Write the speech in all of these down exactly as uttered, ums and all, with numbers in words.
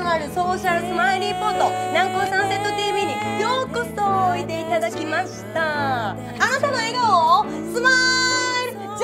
わるソーシャルスマイリーポート南高サンセット ティーブイ にようこそおいでいただきました。あなたの笑顔をスマイルジ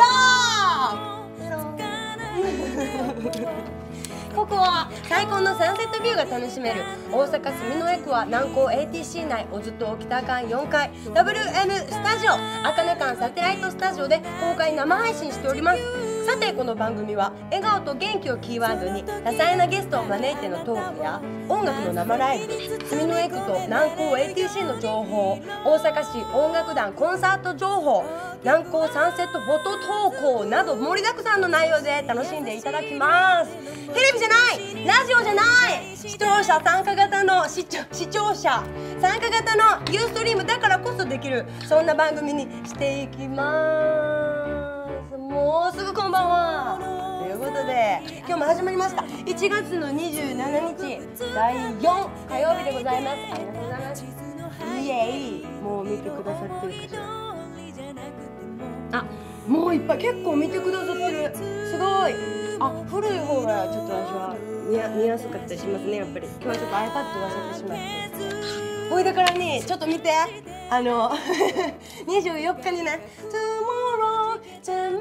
ャーここは最高のサンセットビューが楽しめる大阪住之江区は南高 エーティーシー 内小津と北館よんかい ダブリューエム スタジオあかね館サテライトスタジオで公開生配信しております。さてこの番組は笑顔と元気をキーワードに多彩なゲストを招いてのトークや音楽の生ライブ、住之江区と南高 エーティーシー の情報、大阪市音楽団コンサート情報、南高サンセットフォト投稿など盛りだくさんの内容で楽しんでいただきます。テレビじゃないラジオじゃない視聴者参加型の視聴視聴者参加型のユーストリームだからこそできるそんな番組にしていきます。もうすぐこんばんはということで今日も始まりました。いちがつのにじゅうしちにちだいよん火曜日でございます。ありがとうございます。イエイもう見てくださってるかしら。あ、もういっぱい結構見てくださってる。すごい。あ、古い方がちょっと私は 見, や見やすかったりしますね。やっぱり今日はちょっと iPad 忘れてしまってほいだからにちょっと見てあのにじゅうよっかにね Tomorrow Tomorrow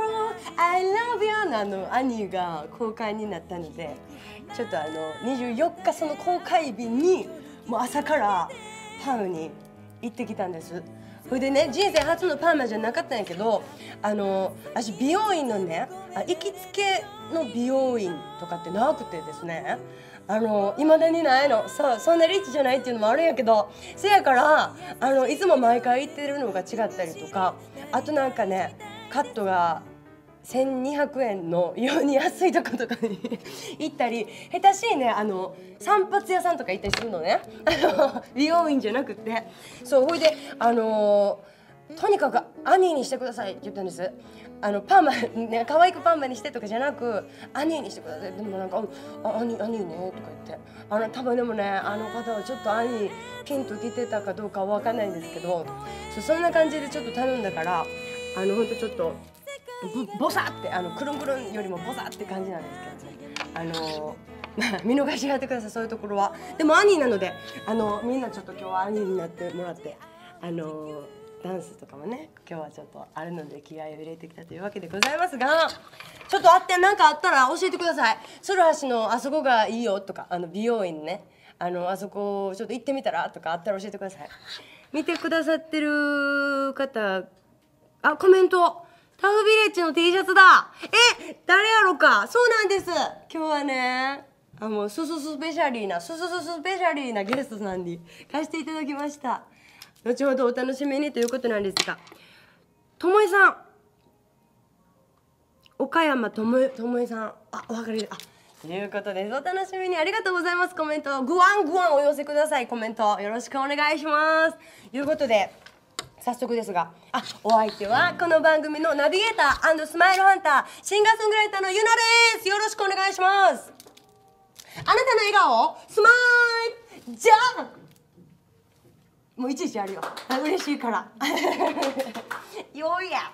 I love you のあのアニーが公開になったのでちょっとあのにじゅうよっかその公開日にもう朝からパウに行ってきたんです。それでね人生初のパーマじゃなかったんやけどあの私美容院のね行きつけの美容院とかってなくてですねあの未だにないの。そうそんなリッチじゃないっていうのもあるんやけどせやからあのいつも毎回行ってるのが違ったりとかあとなんかねカットがせんにひゃくえんの異様に安いとことかに行ったり下手しいねあの散髪屋さんとか行ったりするのね美容院じゃなくてそうほいであのー、とにかくアニーにしてくださいって言ったんです。あのパーマね可愛くパーマにしてとかじゃなくアニーにしてください。でもなんかあアニーアニーねとか言ってあの多分でもねあの方はちょっとアニーピンと来てたかどうかは分かんないんですけど そ, そんな感じでちょっと頼んだからあのほんとちょっとボサってあのくるんくるんよりもボサって感じなんですけどねあの見逃しやってくださいそういうところは。でもアニーなのであのみんなちょっと今日はアニーになってもらってあのダンスとかもね今日はちょっとあるので気合を入れてきたというわけでございますがちょっとあって何かあったら教えてください。鶴橋のあそこがいいよとかあの美容院ねあのあそこちょっと行ってみたらとかあったら教えてください。見てくださってる方あコメントタフビレッジの T シャツだ。え、誰やろか。そうなんです。今日はね、あもうスススペシャリーな、ススススペシャリーなゲストさんに貸していただきました。後ほどお楽しみにということなんですが、ともえさん、岡山ともえともえさん、あ、お分かりあ。ということです。お楽しみにありがとうございます。コメント、グワングワンお寄せください。コメントよろしくお願いします。ということで。早速ですが、あ、お相手はこの番組のナビゲーター&スマイルハンター、シンガーソングライターのゆなです。よろしくお願いします。あなたの笑顔、スマイルじゃん。もういちいちやるよ。嬉しいから。よいや。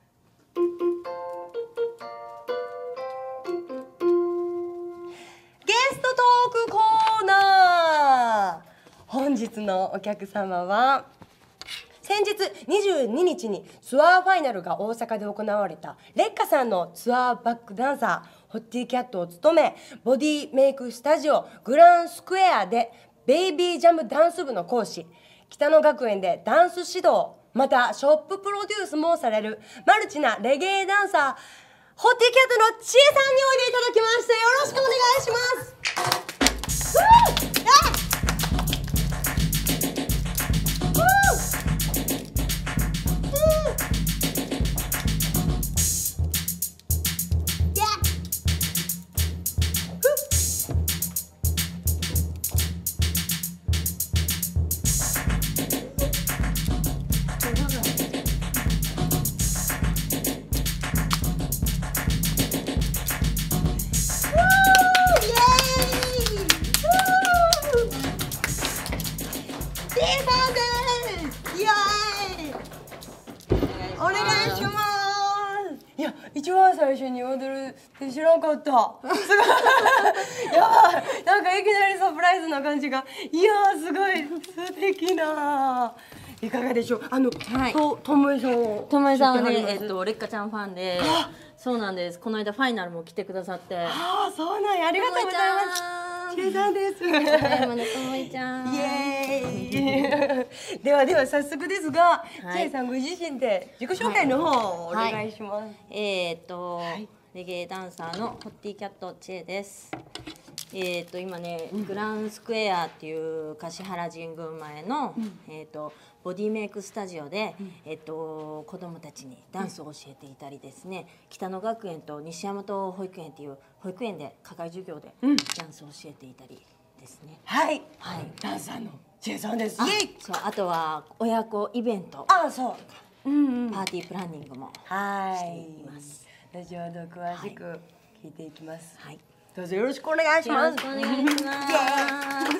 ゲストトークコーナー。本日のお客様は。先日にじゅうににちにツアーファイナルが大阪で行われたレッカさんのツアーバックダンサーホッティキャットを務めボディメイクスタジオグランスクエアでベイビージャムダンス部の講師北野学園でダンス指導またショッププロデュースもされるマルチなレゲエダンサーホッティキャットのちえさんにおいでいただきました。よろしくお願いします。 一番最初に踊るって知らんかった。すごいやばい、なんかいきなりサプライズな感じが、いやーすごい素敵な。いかがでしょう。あの、はい、とともえさんをともえさんはね、えっと劣化ちゃんファンで、そうなんです。この間ファイナルも来てくださって、ああそうなんや、ありがとうございます。ちえさんです。 山根ともえちゃん。 イエーイ。ではでは早速ですが、ちえさんご自身で自己紹介の方お願いします。 えっとレゲエダンサーのホッティキャットちえです。えっと今ね、グランスクエアっていう橿原神宮前のえっとボディメイクスタジオで、うん、えっと子どもたちにダンスを教えていたりですね、うん、北野学園と西大和保育園っていう保育園で課外授業でダンスを教えていたりですね。 はい、はい、ダンサーのちえさんです。 あ、そう、あとは親子イベント、 あ、そう、うんうん、 パーティープランニングもしています。 後ほど詳しく聞いていきます。 はい、 どうぞよろしくお願いします。 よろしくお願いします。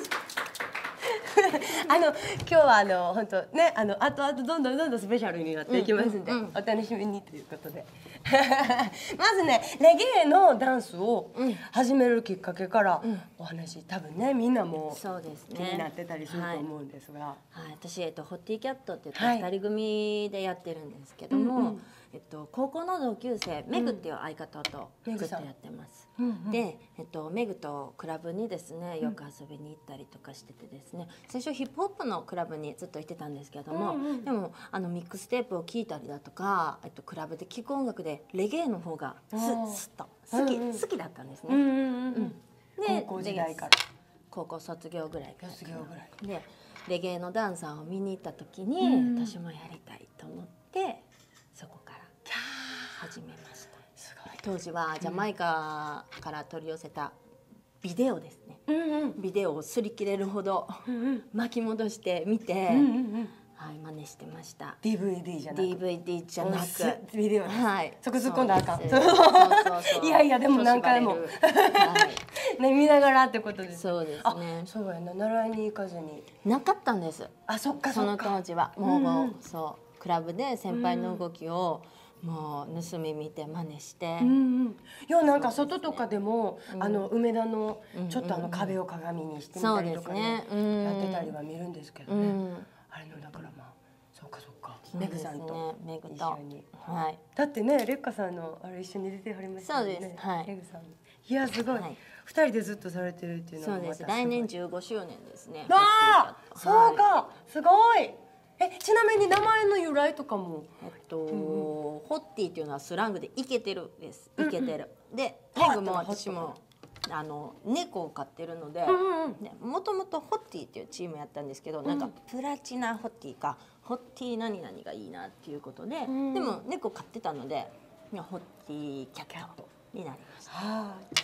あの今日はあの本当ね、あの後々どんどんどんどんスペシャルになっていきますんで、お楽しみにということでまずね、レゲエのダンスを始めるきっかけからお話、多分ねみんなも気になってたりすると思うんですが、はい、 私、えっと、ホッティキャットって言ってふたり組でやってるんですけども、えっと、高校の同級生メグっていう相方とずっとやってます。で、えっと、メグとクラブにですねよく遊びに行ったりとかしててですね、最初ヒップホップのクラブにずっと行ってたんですけども、でもあのミックステープを聴いたりだとか、えっと、クラブで聴く音楽でレゲエの方がすっと好き、好きだったんですね。 で高校時代から、 高校卒業ぐらいからでレゲエのダンサーを見に行った時に、私もやりたいと思ってそこから始めました。当時はジャマイカから取り寄せたビデオですね、ビデオを擦り切れるほど巻き戻して見て、はい、真似してました。 ディーブイディー じゃなくディーブイディー じゃなくビデオです。 はい、 そこ突っ込んだらあかん。いやいやでも何回もね見ながらってことです。 そうですね。 そうやな、習いに行かずになかったんです。 あ、そっかその当時はもうそうクラブで先輩の動きをもう盗み見て真似して、 いやなんか外とかでもあの梅田のちょっとあの壁を鏡にしてみたりとかねやってたりは見るんですけどね。あれのだからまあそうかそうか、メグさんと一緒に、はい、だってねレッカさんのあれ一緒に出てはりましたよね。そうです、はい、メグさん、いやすごい二人でずっとされてるっていうのは、 そうです、来年じゅうごしゅうねんですね。 ああそうか、すごい。え、ちなみに名前の由来とかも、 えっと、ホッティっていうのはスラングでイケてるです。イケてる。で、メグも私もあの猫を飼ってるので、もともとホッティっていうチームやったんですけど、なんかプラチナホッティかホッティ何々がいいなっていうことで、でも猫飼ってたので、ホッティキャットになりました。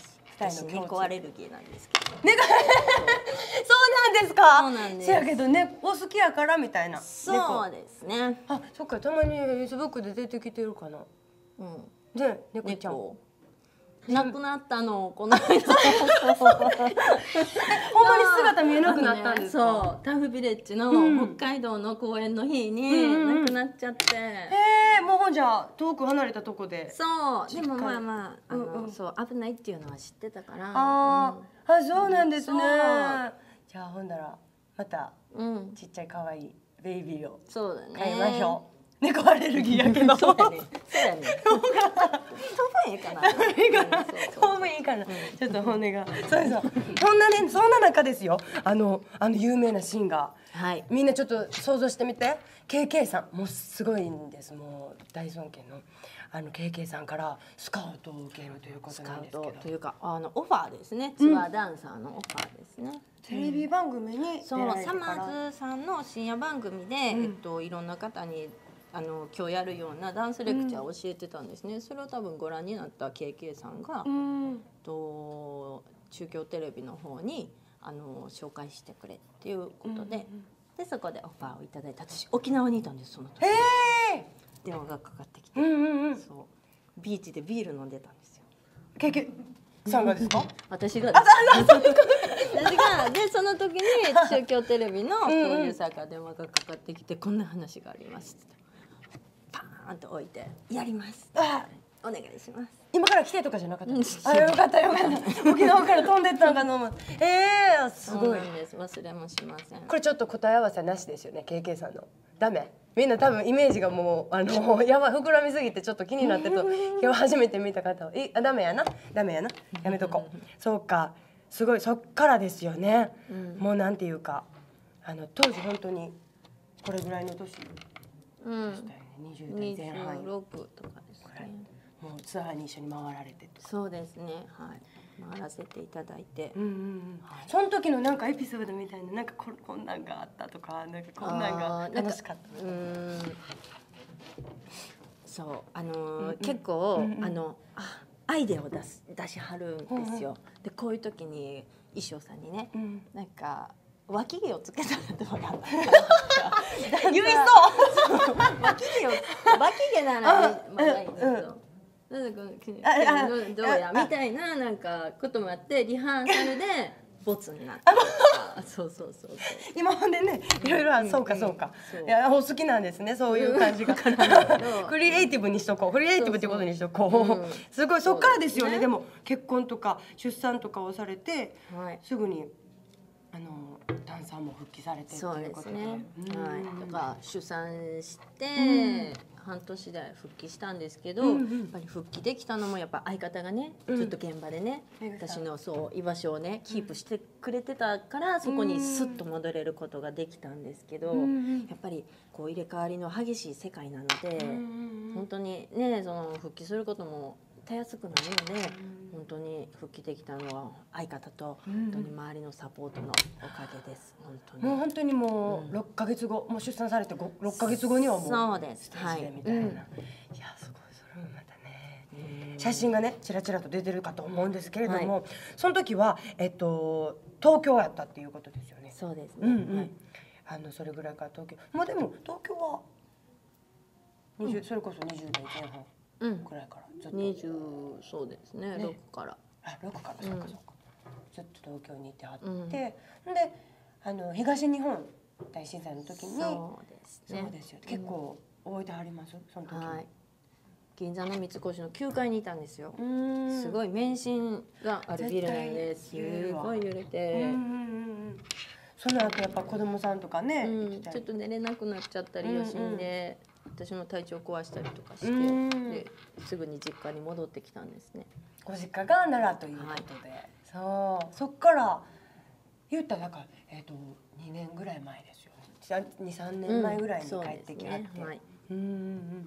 私猫アレルギーなんですけど。猫そうなんですか。 そうなんです。 せやけどね、お好きやからみたいな。 そうですね。 あ、そっか、たまにフェイスブックで出てきてるかな。うん。で、猫ちゃん。 亡くなったのこの間。ほんまに姿見えなくなったんですか。 そう、タフビレッジの北海道の公演の日に亡くなっちゃって。へえ、もうほんじゃ遠く離れたとこで。 そう、でもまあまああのそう危ないっていうのは知ってたから。 ああ、そうなんですね。じゃあほんならまたちっちゃい可愛いベイビーを買いましょう。猫アレルギーやけど。 そうやね。そうやね。当分いいかな。 当分いいかな。ちょっと骨が。そうそう。そんなね、そんな中ですよ。あのあの有名なシンガー。はい。みんなちょっと想像してみて。ケーケー さん、もうすごいんです。もう大尊敬のあの ケーケー さんからスカウトを受けるということなんですけど。 というかあのオファーですね。ツアーダンサーのオファーですね。 テレビ番組にそう、サマーズさんの深夜番組でえっといろんな方にあの今日やるようなダンスレクチャーを教えてたんですね、うん、それを多分ご覧になった ケーケー さんが、うん、と中京テレビの方にあの紹介してくれっていうことで、うん、でそこでオファーをいただいて、私沖縄にいたんですその時。電話がかかってきて、うんうんうん、そうビーチでビール飲んでたんですよ。 ケーケー さんがですか？ 私がです。私がでその時に中京テレビのプロデューサーから電話がかかってきて、こんな話がありますってパーンと置いてやりますってお願いします。 今から来てとかじゃなかった。あ、よかったよかった。沖縄から飛んでったんかと思う。ええ、すごい。 そうなんです。忘れもしません。 これちょっと答え合わせなしですよね、ケーケー さんの。ダメ。みんな多分イメージがもうあのやばい膨らみすぎてちょっと気になってると今日初めて見た方はえあダメやなダメやなやめとこう。そうか、すごいそっからですよね。うん、もうなんていうかあの当時本当にこれぐらいの年でしたよね。にじゅう代前半。 にじゅうろくとかですね。 もうツアーに一緒に回られてとか。 そうですね、はい、回らせていただいて、 うんうんうん、はい、その時のなんかエピソードみたいな、なんかここんなんがあったとか、なんかこんなんが楽しかったとか。うん、 そうあのーうんうん、結構、うんうん、あのあアイデアを出す出しはるんですよ。うんうん、でこういう時に衣装さんにね、うん、なんか脇毛をつけたらどうなんだ言いそう。 脇毛を脇毛ならまだいいんですよ。どうやみたいななんかこともあってリハーサルでボツになった。そうそうそうそう。 今までねいろいろはそうかそうか。いやお好きなんですねそういう感じが。クリエイティブにしとこう。クリエイティブってことにしとこう。すごいそっからですよね。でも結婚とか出産とかをされてすぐにあのダンサーも復帰されてっていうことで。そうですね。 はい。とか出産して半年で復帰したんですけど、やっぱり復帰できたのもやっぱ相方がねずっと現場でね私のそう居場所をねキープしてくれてたからそこにスッと戻れることができたんですけど、やっぱりこう入れ替わりの激しい世界なので本当にねその復帰することもたやすくないので、本当に復帰できたのは相方と本当に周りのサポートのおかげです。本当にもう本当にもうろっかげつご、もう出産されてろっかげつごにはもうそうですステージでみたいな、はい、いやすごいそれもまたね写真がねちらちらと出てるかと思うんですけれども、はい、その時はえっと東京やったっていうことですよね。 そうですね。 うんうん、はい、あのそれぐらいから東京、まあでも東京はにじゅう、うん、それこそにじゅう代前半。うん、くらいからずっとにじゅうそうですね、ねろくからあろくからそうかそうか、うん、ずっと東京にいてあって、うん、であの東日本大震災の時にそうですねそうですよ、結構覚えてはりますその時、はい、 銀座の三越のきゅうかいにいたんですよ。すごい免震があるビルなんですごい揺れて、うんうんうん、 その後やっぱ子供さんとかね、 うん、ちょっと寝れなくなっちゃったり余震で、うんうん私も体調壊したりとかしてですぐに実家に戻ってきたんですね。 ご実家が奈良ということで、はい、そうそっから言ったらなんか、えー、とにねんぐらい前ですよね。にさんねんまえぐらいに帰ってきはって、うん、はいうんうん、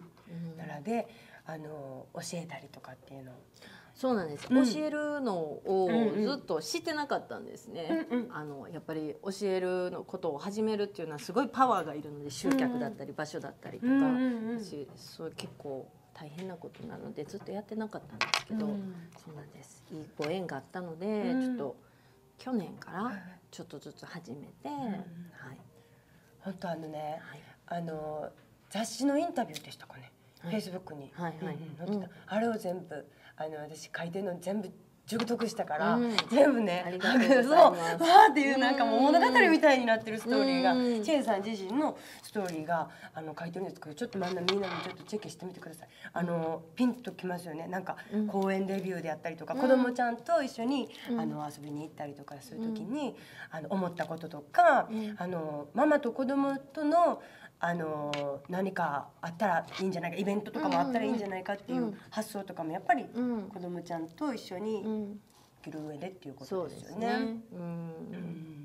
奈良であの教えたりとかっていうのをそうなんです、うん、教えるのをずっと知ってなかったんですね、うんうん、あのやっぱり教えるのことを始めるっていうのはすごいパワーがいるので集客だったり場所だったりとか、うんうん、私それ結構大変なことなのでずっとやってなかったんですけど、うん、そうなんですいいご縁があったので、うん、ちょっと去年からちょっとずつ始めて、うんはい、 本当あのね、はい、あの雑誌のインタビューでしたかね、フェイスブックに載ってた、あれを全部あの私書いてるの全部熟読したから、うん、全部ねそうわーっていうなんかもう物語みたいになってるストーリーが、うん、チェンさん自身のストーリーがあの書いてるんですけど、ちょっとみんなみんなにちょっとチェックしてみてください。あの、うん、ピンときますよね。なんか、うん、公演デビューであったりとか、うん、子供ちゃんと一緒に、うん、あの遊びに行ったりとかする時に、うん、あの思ったこととか、うん、あのママと子供とのあの何かあったらいいんじゃないか、イベントとかもあったらいいんじゃないかっていう発想とかもやっぱり子どもちゃんと一緒に生きる上でっていうことですよね。そうですね。うん、うん、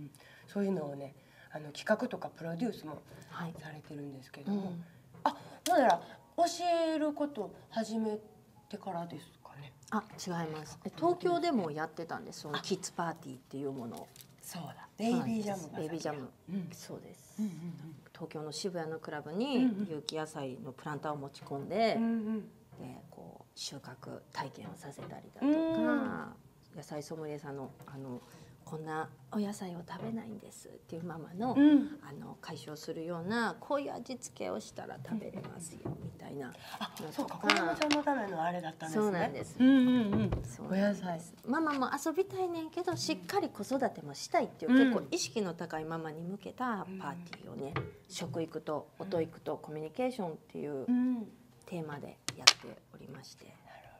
そういうのをねあの企画とかプロデュースもされてるんですけども、はいうん、あ、なんだら教えること始めてからですかね。 あ、違います。東京でもやってたんです。そのキッズパーティーっていうものを。 そうだ。ベイビージャムが。 ベイビージャム。うん、そうです。うんうんうん、東京の渋谷のクラブに有機野菜のプランターを持ち込んで、うんうん、でこう収穫体験をさせたりだとか、うん、野菜ソムリエさんのあのこんなお野菜を食べないんですっていうママの、うん、あの解消するようなこういう味付けをしたら食べれますよみたいな、うん、 あ、そうか、子供ちゃんのためのあれだったんですね。 そうなんです。 うんうんうん、お野菜。 ママも遊びたいねんけどしっかり子育てもしたいっていう、うん、結構意識の高いママに向けたパーティーをね、うん、食育と音育とコミュニケーションっていうテーマでやっておりまして。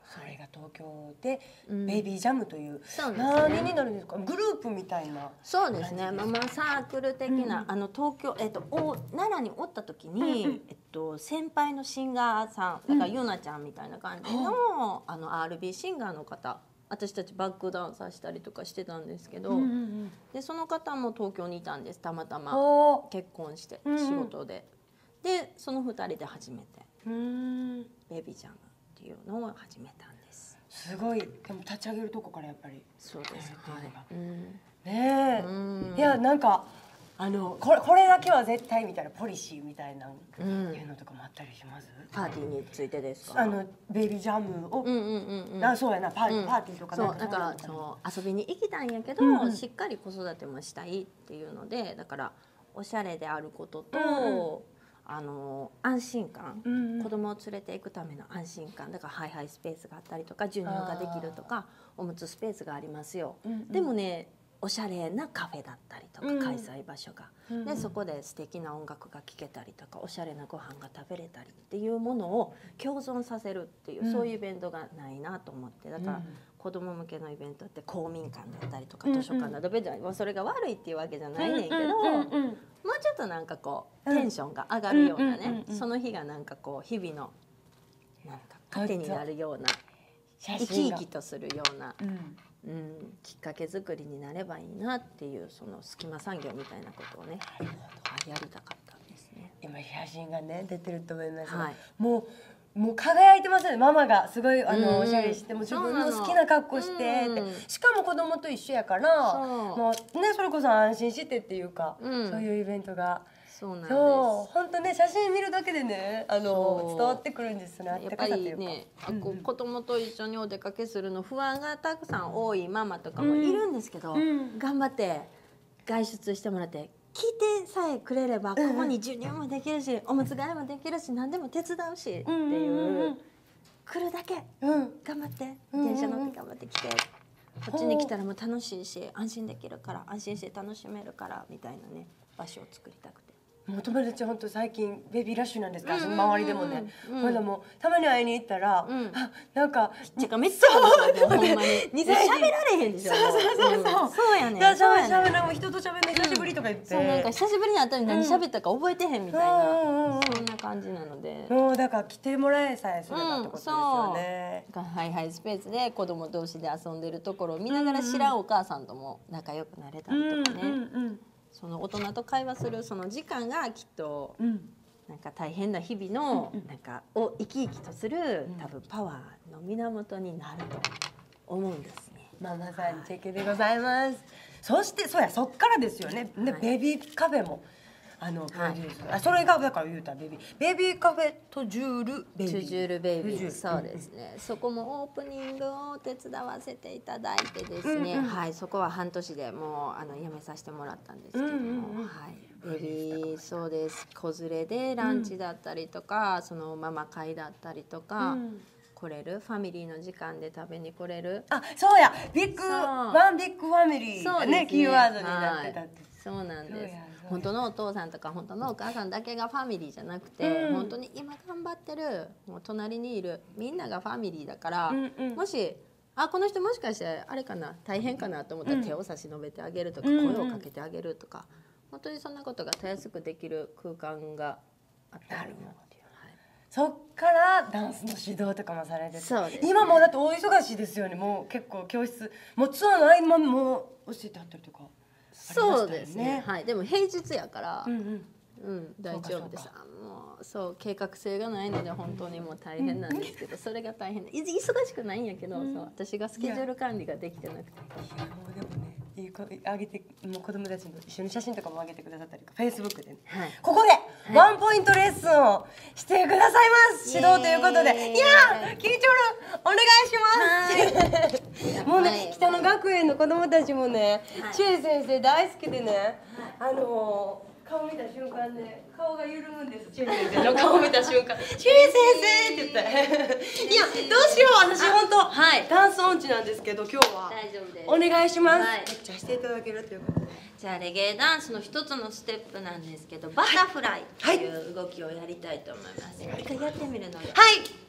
それが東京でうんベイビージャムという、 そうですね何になるんですか？グループみたいな。 そうですね、ママサークル的な、 うんあの東京、えっと、お奈良におった時に、 うんうんえっと、先輩のシンガーさんだから、ゆなちゃんみたいな感じの、あの アールビー シンガーの方、私たちバックダンサーしたりとかしてたんですけど、 うんうんうん、 でその方も東京にいたんです、たまたまお結婚して、 うんうん仕事で。でそのふたりで初めてー、うーん、 ベビージャムっていうのを始めたんです。 すごい。でも立ち上げるとこからやっぱり。 そうです、はい、 うんねえ、 うんいやなんかあのこれこれだけは絶対みたいなポリシーみたいなうんいうのとかもあったりします？ パーティーについてですか？ あのベイビージャムを、 うんうんうんうん、 あそうやなパーティー、 うんパーティーとかそうだからそそう遊びに行きたいんやけど、 うんうんしっかり子育てもしたいっていうので、だからおしゃれであることと、 うんあの安心感、 うんうん子供を連れていくための安心感だから、ハイハイスペースがあったりとか、授乳ができるとか、おむつスペースがありますよ、 うんうんでもねおしゃれなカフェだったりとか、 うん開催場所が、 うんでそこで素敵な音楽が聴けたりとか、おしゃれなご飯が食べれたりっていうものを共存させるっていう、 うんそういうイベントがないなと思って、だから、 うん子供向けのイベントって公民館だったりとか、 うんうん図書館など別に、まあそれが悪いっていうわけじゃないねんけど、 うんうんうんうんもうちょっとなんかこううんテンションが上がるようなうんうんうんね、 うんその日がなんかこう日々のなんか糧になるような、 写生き真が生きとするような、 うんうん、きっかけ作りになればいいなっていう、その隙間産業みたいなことをね、はいやりたかったんですね。 今写真がね出てると思いますが、 はいもうもう輝いてますよね。ママがすごいあの、 うんおしゃれしても自分のそうなの好きな格好してって、 うんしかも子供と一緒やからそうもうねそれこそ安心してっていうか、 うんそういうイベントがそうなんです。 そう本当ね写真見るだけでねあのそう伝わってくるんですね。あっやったぱかさというかりね、あうんうんこう子供と一緒にお出かけするの不安がたくさん多いママとかもいるんですけど、 うん頑張って外出してもらって来てさえくれれば、ここに授乳もできるし、おむつ替えもできるし、何でも手伝うしってうんうんうんいうう、 ん来るだけうん頑張ってうんうんうん電車乗って頑張って来て、こっちに来たらもう楽しいし安心できるから、安心して楽しめるからみたいなね、場所を作りたくて。 もう友達本当最近ベビーラッシュなんですから、 うんうんうんその周りでもね、 うんほんでもうたまに会いに行ったら、 うんあなんかてかめっちゃ楽しい、もうほんまに二歳児喋られへんでしょ。 そうそうそうそう、 んそうやねん。 だそうやねんからしゃべしゃべらん人と喋るの久しぶりとか言って、 そうなんか久しぶりに会ったのに何喋ったか覚えてへんみたいな、 うんうんうんそんな感じなので、 もうだから来てもらえさえすればってことですよね、 そうハイハイスペースで子供同士で遊んでるところを見ながら、知らんお母さんとも仲良くなれたりとかね、 うんうんその大人と会話するその時間がきっとうんなんか大変な日々のなんかを生き生きとする多分パワーの源になると思うんですね。 ママさんチェケでございます。そしてそうやそっからですよね。で、 はいベビーカフェもあの、 はいプロデュースあそれがだから言うたらベビーベビーカフェとジュールベイビートゥジュールベイビー、 トゥジュールそうですね、そこもオープニングを手伝わせていただいてですね、 うんうんはい、そこは半年でもうあの辞めさせてもらったんですけども、 うんうんうんはい、ベビーそうです子連れでランチだったりとか、そのママ会だったりとか、 うん来れるファミリーの時間で食べに来れる、 あそうやビッグそうワンビッグファミリーそうですねねキーワードになってたって、 はい、そうなんですそうやそうや本当のお父さんとか本当のお母さんだけがファミリーじゃなくて、 うん本当に今頑張ってるもう隣にいるみんながファミリーだから、 うんうんもしあこの人もしかしてあれかな大変かなと思ったら手を差し伸べてあげるとか、 うん声をかけてあげるとか、本当にそんなことがたやすくできる空間があったらいいなっていう、はい、 そっからダンスの指導とかもされててそうですね今もうだって大忙しいですよね。もう結構教室もうツアーの合間も教えてはったりとかそうですね、 ありましたよねはい、でも平日やから、 うんうんうん、大丈夫です。 そうかあもうそう計画性がないので本当にもう大変なんですけど、それが大変でい忙しくないんやけど、 うんそう私がスケジュール管理ができてなくて、 いやもうでもねいい子あげてもう子供たちの一緒に写真とかも上げてくださったりとかフェイスブックで、ねはいここでワンポイントレッスンをしてくださいます、指導ということでイエーイいやーキーチョルお願いしますもうね、 はい北野学園の子供たちもね、 はい千恵先生大好きでね、あのー顔見た瞬間ね顔が緩むんです。千恵先生の顔見た瞬間千恵先生って言っていやどうしよう私本当、 はいダンス音痴なんですけど今日は大丈夫です。 お願いします。 はいレクチャーしていただけるということで。 じゃあレゲエダンスの一つのステップなんですけど、バタフライっていう動きをやりたいと思います。一回やってみるので、 はい。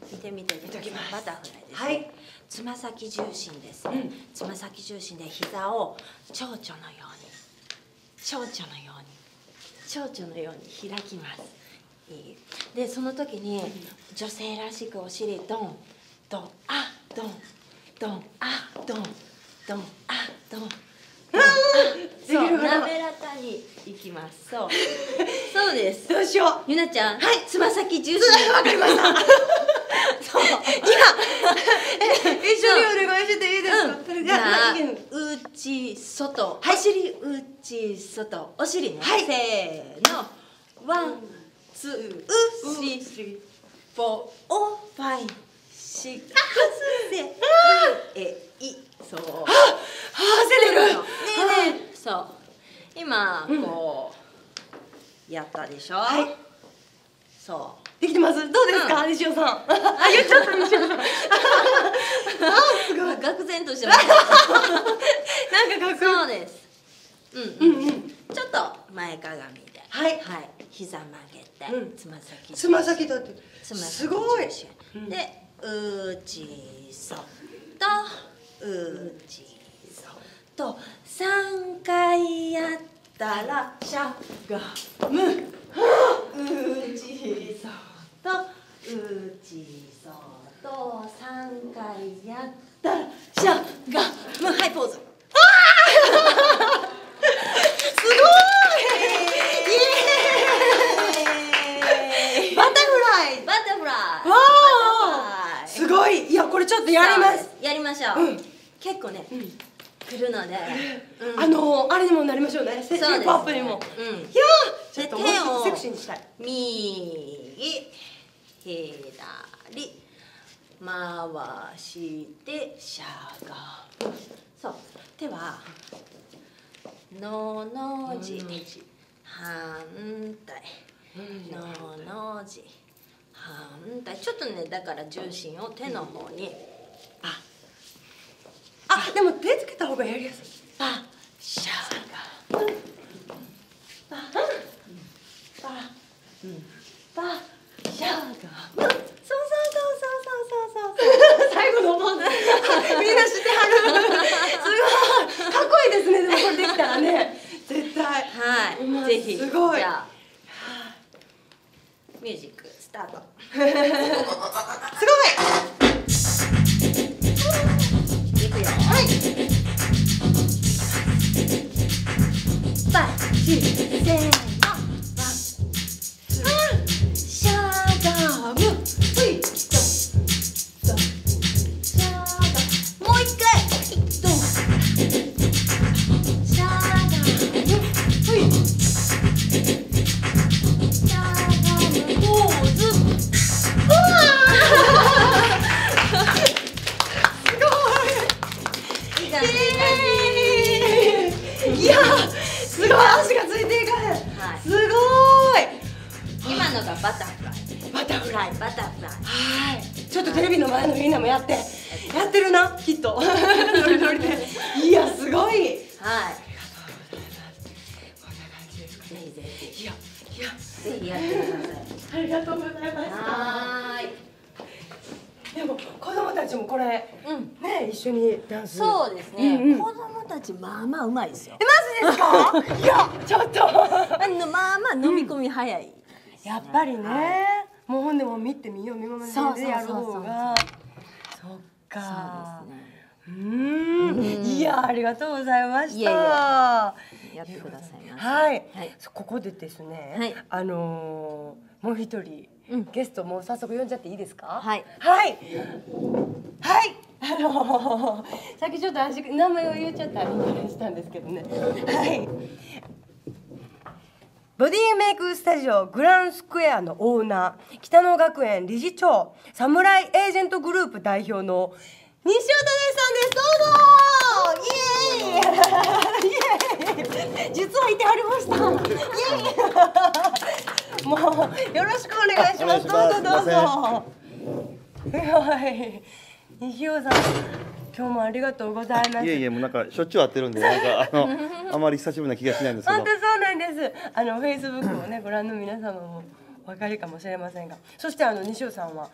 見てみてください。バタフライですね。 はい。 つま先重心ですね。つま先重心で膝を蝶々のように、蝶々のように、蝶々のように開きます。いい。でその時に女性らしくお尻ドンドンあドンドンあドンドンあドン。そう、滑らかにいきます。そう、そうです。 どうしよう。 ゆなちゃん、 はい、 つま先重心。 わかりました。そう、いや、一緒にお願いしていいですか。 じゃあ、内外、お尻内外、お尻ね。せーの、ワン、ツー、スリー、スリー、フォー、オー、ファイ、シックス、セブン、エイ、そう。はあ、汗出る。 ねえねえ、そう。今こうやったでしょ。はい。そう。 できてます。どうですか、西尾さん。あ、言っちゃった西尾さん。あ、すごい。 愕然としてます。 なんかかっこいい。 そうです。うんうんうん。ちょっと前かがみで。 はいはい。膝曲げて、つま先。 つま先だって。 すごい。 で、内外、内と三回やったらしゃがむ。内外、内外、三回やったらしゃがむ。はい、ポーズ。ああ。 すごい。イエーイ。バタフライ。 バタフライ。わあ。すごい。いや、これちょっとやります。 やりましょう。結構ね。来るので、 あのあれにもなりましょうね。セクシーアップにも。いや、 ちょっともうちょっとセクシーにしたい。 右、左、回してしゃがむ。そう、手はのの字、反対、のの字、反対。ちょっとね、だから重心を手の方に。あ。 あ、でも手つけた方がやりやすい。 パシャガム、パパパシャガム。そうそうそうそうそうそうそう。 最後のポーズ。みんな知ってはる。すごい。かっこいいですね。でもこれできたらね。絶対。 はい。ぜひ。 すごい。 じゃあミュージックスタート。 すごい。はい。 パシせーの。シャガム。ふい。ドン。シャガム。もう一回。ドン。シャガム。ふい。シャガム。ポーズ。うわいや、すごい、足がついていかへん。はい、すごい。 今のがバタフライ。 バタフライ、 バタフライ。 はい。ちょっとテレビの前のみんなもやって。やってるな、きっと。ノリノリで。いや、すごい。はい。ありがとうございます。こんな感じですか。 ぜひぜひ。 いや、いや、 ぜひやってください。 ありがとうございます。 はい。でも子供たちもこれ、うん、ね、一緒にダンス。 そうですね。うんうん、子供たちまあまあうまいですよ。 え、マジですか？いや、ちょっと。 あのまあまあ飲み込み早い。 やっぱりね、もうほんでも見てみよう見まねでやる方が。そっか。そうですね。うん、いや、ありがとうございました。 やってくださいませ。 はい。ここでですね、あのもう一人。うん、ゲストもう早速呼んじゃっていいですか。 はい。 はい。はい。あのー、さっきちょっと足名前を言っちゃったりしたんですけどね。はい。ボディメイクスタジオグランスクエアのオーナー、北野学園理事長、サムライエージェントグループ代表の西尾忠さんです。どうぞ。イエーイ。イエーイ。実はいてはりました。イエーイ。もうよろしくお願いします。どうぞどうぞ。はい。西尾さん、今日もありがとうございます。 いえいえ、もうなんかしょっちゅう会ってるんで、なんかあのあまり久しぶりな気がしないんですけど。 本当そうなんです。あのフェイスブックをねご覧の皆様もお分かりかもしれませんが、そしてあの西尾さんはあ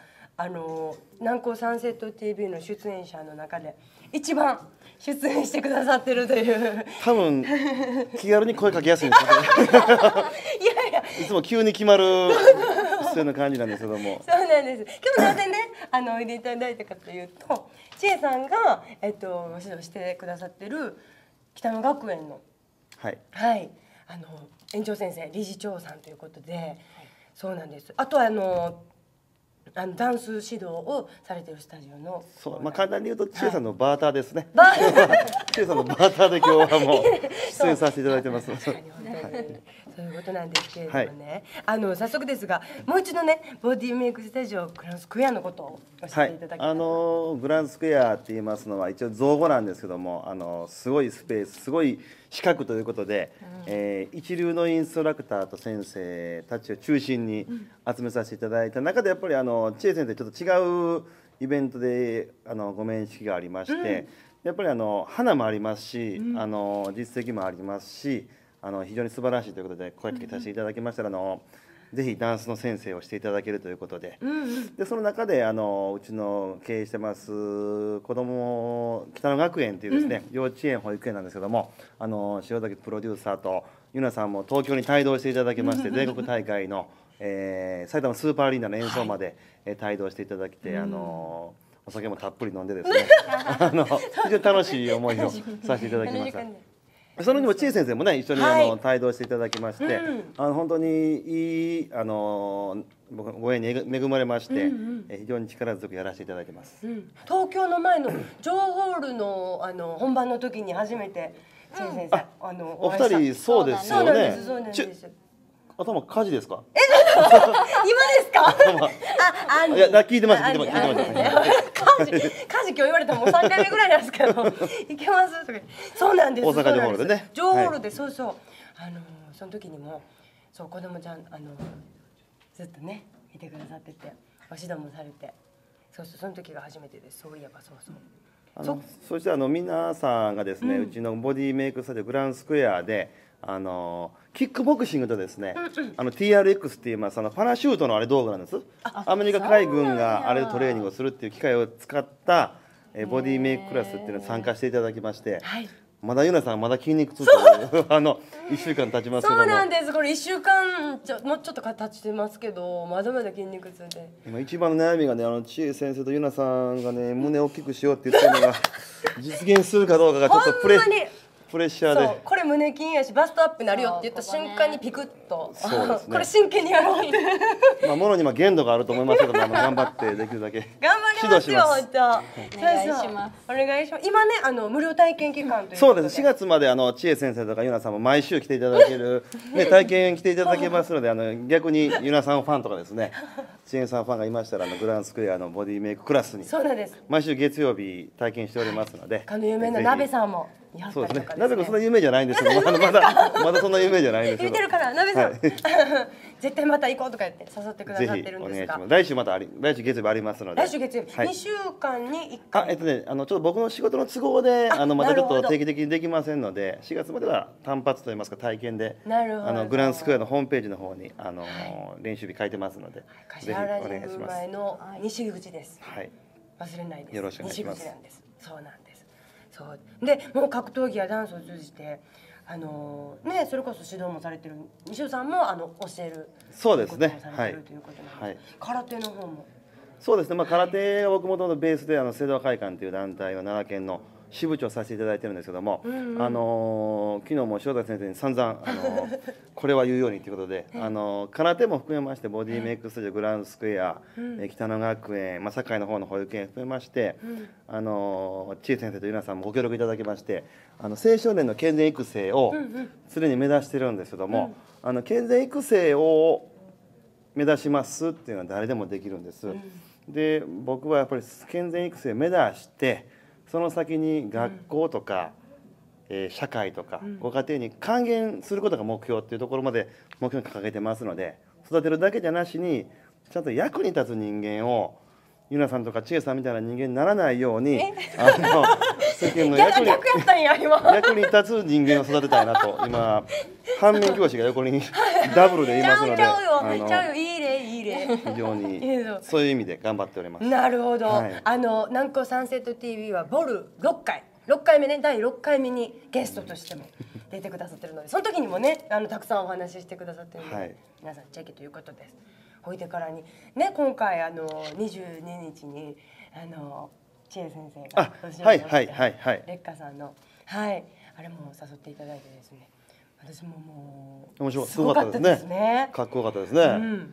あの南高サンセット ティーブイ の出演者の中で一番出演してくださってるという多分気軽に声かけやすいんですよねいやいやいつも急に決まるそういうな感じなんですけども。 そうなんです。今日なぜねあのおいでいただいたかというと、千恵さんがえっと指導してくださってる北野学園のはいはいあの園長先生理事長さんということで、はい、そうなんです。あとはあのあのダンス指導をされてるスタジオのそうまあ簡単に言うと千恵さんのバーターですね。 バーター千恵さんのバーターで今日はもう出演させていただいてます。 確かに本当にそういうことなんですけれどもね、はい、あの早速ですがもう一度ねボディメイクスタジオグランスクエアのことを教えていただきたい、 はい、あのグランスクエアって言いますのは一応造語なんですけども、あのすごいスペースすごい四角ということで、うんえー、一流のインストラクターと先生たちを中心に集めさせていただいた中でやっぱりあの千恵先生ちょっと違うイベントであのご面識がありまして、うん、やっぱりあの花もありますし、うん、あの実績もありますしあの非常に素晴らしいということで声かけさせていただきましたら、あのぜひダンスの先生をしていただけるということで、うんうん、でその中であのうちの経営してます子ども北野学園というですね、うん、幼稚園保育園なんですけども、あの塩崎プロデューサーとゆなさんも東京に帯同していただきまして、全国大会の、えー、埼玉スーパーアリーナの演奏まで、はい、帯同していただきて、あのお酒もたっぷり飲んでですねあの非常に楽しい思いをさせていただきました。そのにも千恵先生もね一緒に、はい、あの帯同していただきまして、うん、あの本当にいいあの僕ご縁に恵まれまして、うんうん、え非常に力強くやらせていただいてます、うん、 東京の前のジョーホールのあの本番の時に初めて千恵先生、うん、ああのお二人そうですよね。 そうなんですそうなんです。 頭火事ですか？ え今ですか？ あ、あいや聞いてます聞いてます聞いてます。 火事火事今日言われたらもう三回目ぐらいなんですけどいけますとか。そうなんです。 大阪ジョーホールでね。 ジョーホールでそうそうあのその時にもそう子供ちゃんあのずっとね見てくださっててお指導もされてそうそうその時が初めてです。そういえばそうそう。 あのそしてあの皆さんがですね、うん、うちのボディメイクスタジオグランスクエアであのキックボクシングとですね、うんうん、あの ティーアールエックス って言いますあのパラシュートのあれ道具なんです。アメリカ海軍があれでトレーニングをするっていう機会を使ったえボディメイククラスっていうのに参加していただきまして、はい、まだゆなさんまだ筋肉痛とあのいっしゅうかん経ちますけども。 そうなんです。これいっしゅうかんちょもうちょっと経ちてますけどまだまだ筋肉痛で今一番の悩みがねあの千恵先生とゆなさんがね胸を大きくしようって言ってるのが実現するかどうかがちょっとプレプレッシャーで。 そうこれ胸筋やしバストアップになるよって言った瞬間にピクッとそうです、ね、 これ真剣にやろうってまあものにも限度があると思いますけど、まあ、頑張ってできるだけ頑張りますよ本当。お願いします。お願いします。今ねあの無料体験期間ということで。 そうです。しがつまであの千恵先生とかゆなさんも毎週来ていただけるね体験来ていただけますので、あの逆にゆなさんファンとかですね千恵さんファンがいましたらあのグランスクエアのボディメイククラスにそうなんです毎週月曜日体験しておりますので、 かの有名な鍋さんもそうですね。鍋がそんな有名じゃないんですけど、まだまだまだそんな有名じゃないんですけど。 言ってるから鍋さん、はい、絶対また行こうとか言って誘ってくださってるんですか。 来週またあり来週月曜日ありますので。 来週月曜日、はい、にしゅうかんにいっかい。 あえっとねあのちょっと僕の仕事の都合であのまたちょっと定期的にできませんので、しがつまでは単発といいますか体験であのグランスクエアのホームページの方にあの、はい、練習日書いてますので、ぜひお願いします。 前の西口です。 はい。 忘れないです。 よろしくお願いします。 西口なんです。そうなんです。そうでもう格闘技やダンスを通じてあのねそれこそ指導もされてる西尾さんもあの教えるそうですねはい、ということなんです、はい、空手の方もそうですね、まあ、空手が僕もともとベースであの清道会館という団体の奈良県の支部長させていただいてるんですけども、うんうん、あの昨日も塩田先生に散々、あのこれは言うようにということで、あの空手も含めましてボディメイクスタジオグランスクエア、うん、北野学園、まあ、堺の方の保育園含めまして、うん、あの千恵先生とゆなさんもご協力いただきましてあの青少年の健全育成を常に目指してるんですけども、うん、あの健全育成を目指しますっていうのは誰でもできるんです、うん、で僕はやっぱり健全育成を目指してその先に学校とか、うんえー、社会とか、うん、ご家庭に還元することが目標っていうところまで目標に掲げてますので育てるだけじゃなしにちゃんと役に立つ人間をゆなさんとか千恵さんみたいな人間にならないようにあの世間の役に役に立つ人間を育てたいなと今反面教師が横にダブルでいますのでちゃうよちゃうよいい例いい例非常にそういう意味で頑張っております。 なるほど、 はい、 あの南光サンセット ティーブイ はボルろっかいろっかいめね、だいろっかいめにゲストとしても出てくださってるので、その時にもねあのたくさんお話ししてくださってるので、はい、皆さんチェックということです。ほいでからにね、今回あのにじゅうににちにあの千恵先生がはいはいはいはい、 烈火さんのはいあれも誘っていただいてですね、私ももう面白すごかったですね。かっこよかったですね。うん、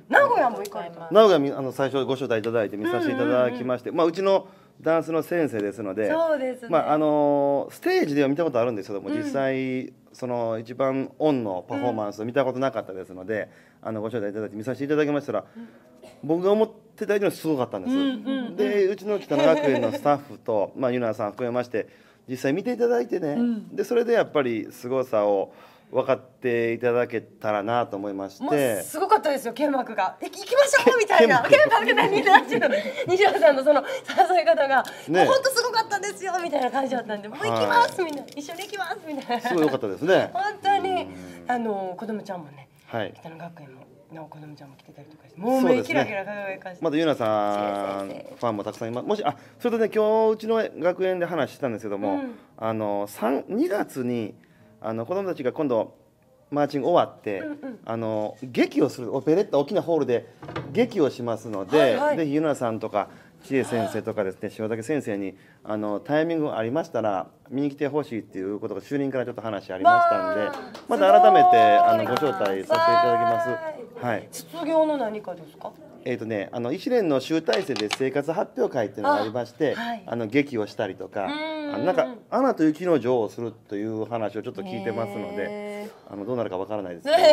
名古屋も行かれた。 名古屋あの最初ご招待いただいて見させていただきまして、うんうんうん、まあうちのダンスの先生ですので、 そうですね、 まああのステージでは見たことあるんですけども、うん、実際その一番オンのパフォーマンスを見たことなかったですので、うん、あのご招待いただいて見させていただきましたら、うん、僕が思ってた以上にすごかったんです。うんうんうん、でうちの北野学園のスタッフとまあユナさん含めまして実際見ていただいてね、うん、でそれでやっぱり凄さを分かっていただけたらなと思いまして、もうすごかったですよ、剣幕が行きましょうみたいな剣幕が見てらっしゃる西原さんのその誘い方が、ね、もう本当すごかったですよみたいな感じだったんで、もう行きますみたいな、一緒に行きますみたいな、 すごい良かったですね本当にあの子供ちゃんもね、はい、北野学園もなお子供ちゃんも来てたりとかして、もう目キラキラ輝かして、 まだゆなさんファンもたくさんいます。もしあそれとね、今日うちの学園で話してたんですけども、うん、あのにがつにあの子供たちが今度マーチング終わって、うんうん、あの劇をするオペレッタ大きなホールで劇をしますので、はいはい、ぜひゆなさんとか千恵先生とかですね、塩竹先生にあのタイミングありましたら見に来てほしいっていうことが就任からちょっと話ありましたんで、また改めてあのご招待させていただきます。はい。 卒業の何かですか？ えーとね、あの一連の集大成で生活発表会っていうのがありまして、あ、はい、あの劇をしたりとか、あのなんかアナと雪の女王をするという話をちょっと聞いてますので、あのどうなるかわからないですけど、はい、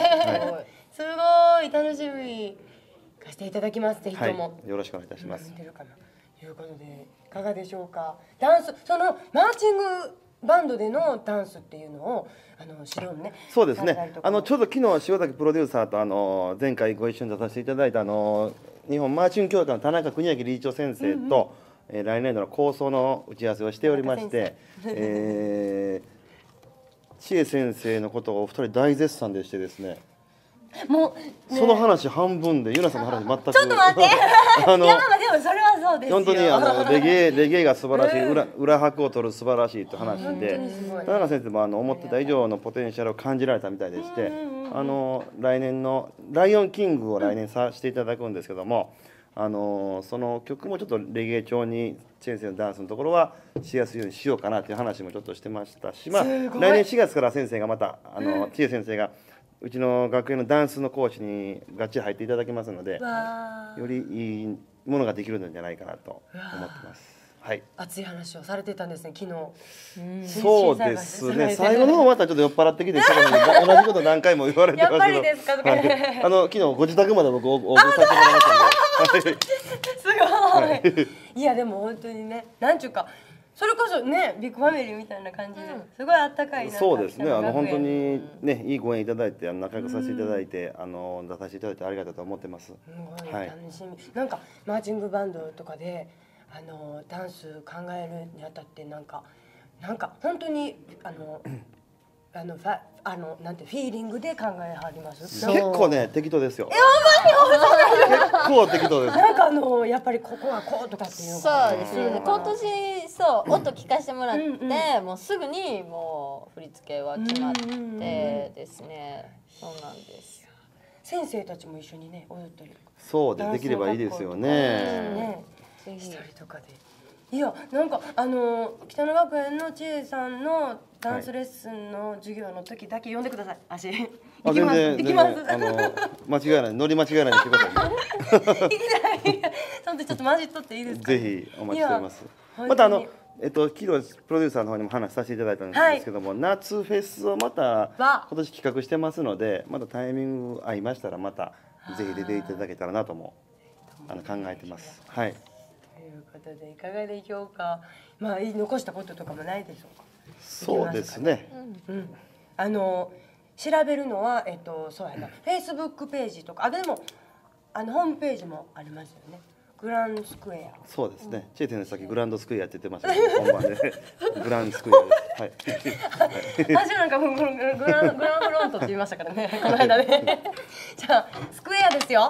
すごい楽しみ貸していただきます。ぜひとも、 はい、よろしくお願いいたします。 見てるかなということでいかがでしょうか。ダンス、そのマーチングバンドでのダンスっていうのをあの指導ね。 そうですね。あのちょうど昨日塩崎プロデューサーとあの前回ご一緒に出させていただいたあの日本マーチング協会の田中邦明理事長先生と、うんうん、えー、来年度の構想の打ち合わせをしておりまして、えー、千恵先生のことをお二人大絶賛でしてですね。もう、ね、その話半分でゆなさんの話全くちょっと待ってあのいやまあでもそれはそうですよ。 本当にあのレゲエレゲエが素晴らしい、裏裏拍を取る素晴らしいと話で、田中先生もあの思ってた以上のポテンシャルを感じられたみたいでして、あの来年のライオンキングを来年させていただくんですけども、あのその曲もちょっとレゲエ調にチェン先生のダンスのところはしやすいようにしようかなという話もちょっとしてましたし、まあ来年しがつから先生がまたあの千恵先生がうちの学園のダンスの講師にがっちり入っていただきますので、よりいいものができるんじゃないかなと思ってます。はい。 熱い話をされてたんですね、昨日。 そうですね。最後の方またちょっと酔っ払ってきて、同じこと何回も言われてますけど。やっぱりですかとかね。あの昨日ご自宅まで僕お送りさせてもらいましたので。 すごい。いやでも本当にね、なんちゅうか。それこそね、ビッグファミリーみたいな感じで、すごいあったかいな。 そうですね。あの本当にね、いいご縁いただいて、あの仲良くさせていただいて、あの出させていただいてありがたいと思ってます。すごい楽しみ。なんかマーチングバンドとかで、あのダンス考えるにあたってなんかなんか本当にあのあのファあのなんてフィーリングで考えはります。 結構ね適当ですよ。 え、 結構適当です。 なんかあのやっぱりここはこうとかっていうのが。そうですね。今年そう音聞かせてもらって、うんうん、もうすぐにもう振り付けは決まってですね。そうなんです。 先生たちも一緒にね踊ったり。 そうでできればいいですよね。ね、 一人とかで。いやなんかあの北野学園の千恵さんのダンスレッスンの授業の時だけ呼んでください。足。 あ、全然全然あの間違いない、乗り間違いないでください。 行きたい。そんでちょっとマジっとっていいですか。 ぜひお待ちしております。またあのえっと昨日プロデューサーの方にも話させていただいたんですけども、夏フェスをまた今年企画してますので、またタイミング合いましたらまたぜひ出ていただけたらなともあの考えてます。はい。 ということでいかがでしょうか。まあ残したこととかもないでしょうか。 そうですね。 うん。あの調べるのはえっとそうやな、フェイスブックページとか、あでもあのホームページもありますよね。グランスクエア。 そうですね。チェイテンの先グランドスクエアって言ってましたけど、本番でグランスクエアです。はい。 私なんかグラングランフロントって言いましたからね、この間ね。じゃあスクエアですよ。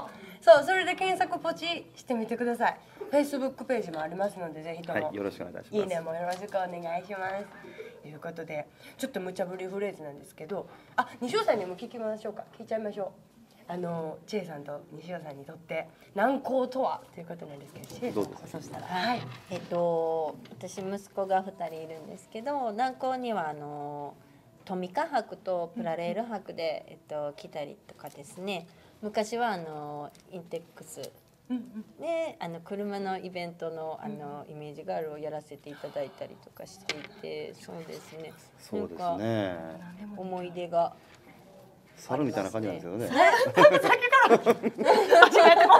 そう、それで検索ポチしてみてください。フェイスブックページもありますので、ぜひとも、 はい、よろしくお願いいたします。 いいねもよろしくお願いしますということで、ちょっと無茶ぶりフレーズなんですけど、あ、西尾さんにも聞きましょうか。聞いちゃいましょう。あの千恵さんと西尾さんにとって軟膏とはということなんですけど、千恵さん、そしたら、はい、 えっと私息子がふたりいるんですけど、軟膏にはあのトミカ箔とプラレール箔で、えっと、着たりとかですね。昔はあのインテックスで、あの車のイベントのあのイメージガールをやらせていただいたりとかしていて、そうですね。 そうですね。 思い出が。 猿みたいな感じなんですよね。 多分さっきから間違えてます。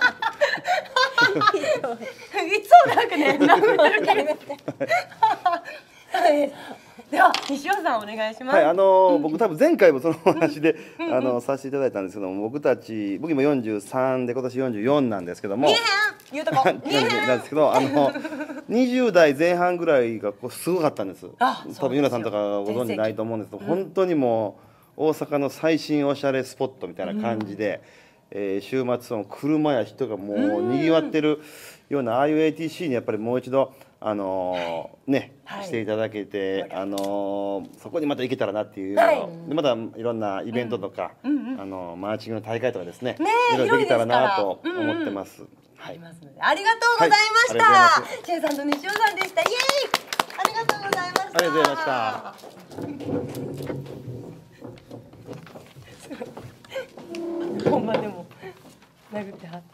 いつもなんかね、殴ってるけど。では西尾さんお願いします。 はい、あの僕多分前回もそのお話であのさせていただいたんですけども、僕たち僕今よんじゅうさんで今年よんじゅうよんなんですけども、 言うとこなんですけど、あのにじゅう代前半ぐらいがこうすごかったんです。多分ゆなさんとかご存知ないと思うんですけど、本当にもう大阪の最新おしゃれスポットみたいな感じで、うん、えー、週末その車や人がもうにぎわってるような、ああいう エーティーシー にやっぱりもう一度あのー、ね、はい、していただけて、あのー、そこにまた行けたらなっていうのを、はい、でまたいろんなイベントとか、うんうんうん、あのー、マーチングの大会とかですね、ね、いろいろできたらなと思ってます。 ありますので、ありがとうございました。千恵さんと西尾さんでした。イエーイ。ありがとうございました。 ありがとうございました。 ほんまでも殴ってはった。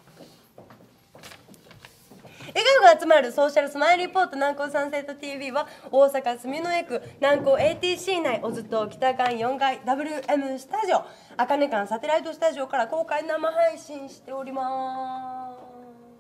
笑顔が集まるソーシャルスマイルリポート南高サンセット ティーブイ は大阪住之江区南高 エーティーシー 内小津と北館よんかい ダブリューエム スタジオあかね館サテライトスタジオから公開生配信しております。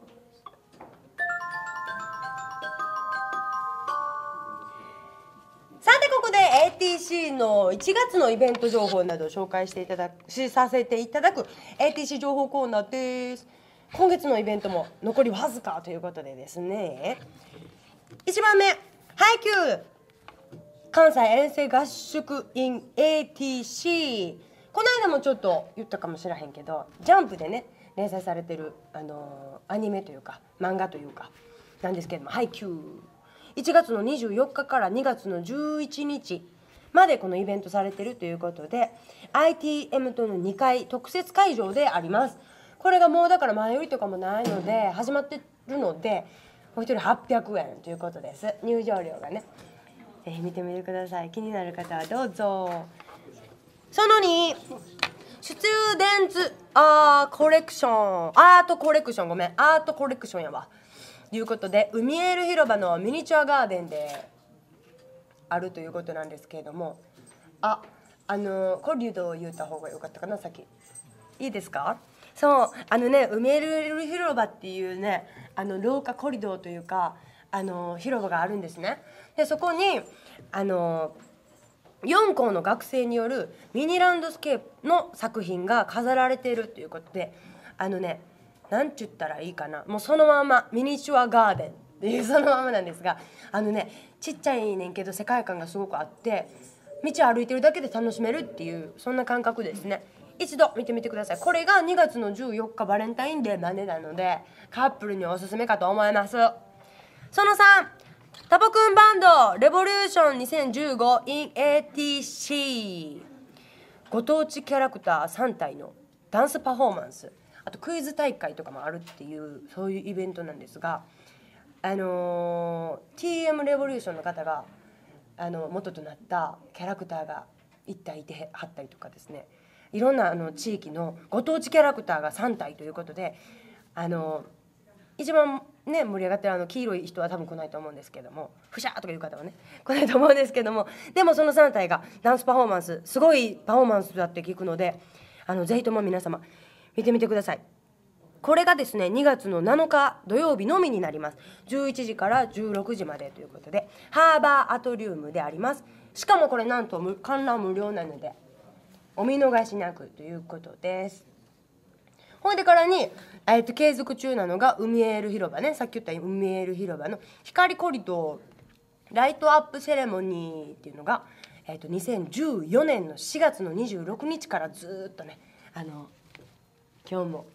さてここで エーティーシー のいちがつのイベント情報などを紹介していただくしさせていただく エーティーシー 情報コーナーです。今月のイベントも残りわずかということでですね、いちばんめ、ハイキュー関西遠征合宿 in エーティーシー。 この間もちょっと言ったかもしれへんけど、ジャンプでね連載されてる、あのー、アニメというか漫画というかなんですけども、ハイキューいちがつのにじゅうよっかからにがつのじゅういちにちまでこのイベントされてるということで、 アイティーエム とのにかい特設会場であります。これがもうだから前売りとかもないので始まってるので、お一人はっぴゃくえんということです。入場料がね、ぜひ見てみてください。気になる方はどうぞ。そのに、スチューデンツアーコレクションアートコレクションごめんアートコレクションやわということで、海エール広場のミニチュアガーデンであるということなんですけれども、あ、あのコリドを言った方がよかったかな。先いいですか。そう、あのね、海エール広場っていうね、あの廊下コリドーというかあの広場があるんですね。でそこにあのよん校の学生によるミニランドスケープの作品が飾られているということで、あのね、なんて言ったらいいかな、もうそのままミニチュアガーデンっていうそのままなんですが、あのね、ちっちゃいねんけど世界観がすごくあって、道歩いてるだけで楽しめるっていう、そんな感覚ですね。一度見てみてください。これがにがつのじゅうよっかバレンタインデーまでなので、カップルにおすすめかと思います。そのさん、タボくんバンドレボリューションにせんじゅうご in エーティーシー。 ご当地キャラクターさんたいのダンスパフォーマンス、あとクイズ大会とかもあるっていう、そういうイベントなんですが、あのー、ティーエム レボリューションの方があの元となったキャラクターがいったいいてはったりとかですね、いろんなあの地域のご当地キャラクターがさんたいということで、あの一番ね盛り上がってるあの黄色い人は多分来ないと思うんですけども、ふしゃーとかいう方はね来ないと思うんですけども、でもそのさんたいがダンスパフォーマンス、すごいパフォーマンスだって聞くので、あのぜひとも皆様見てみてください。これがですねにがつのなのか土曜日のみになります。じゅういちじからじゅうろくじまでということで、ハーバーアトリウムであります。しかもこれなんと観覧無料なのでお見逃しなくということです。ほんでからに、えー、と継続中なのが海エール広場ね、さっき言った海エール広場の光コリドーライトアップセレモニーっていうのが、えー、とにせんじゅうよねんのしがつのにじゅうろくにちからずっとね、あの今日も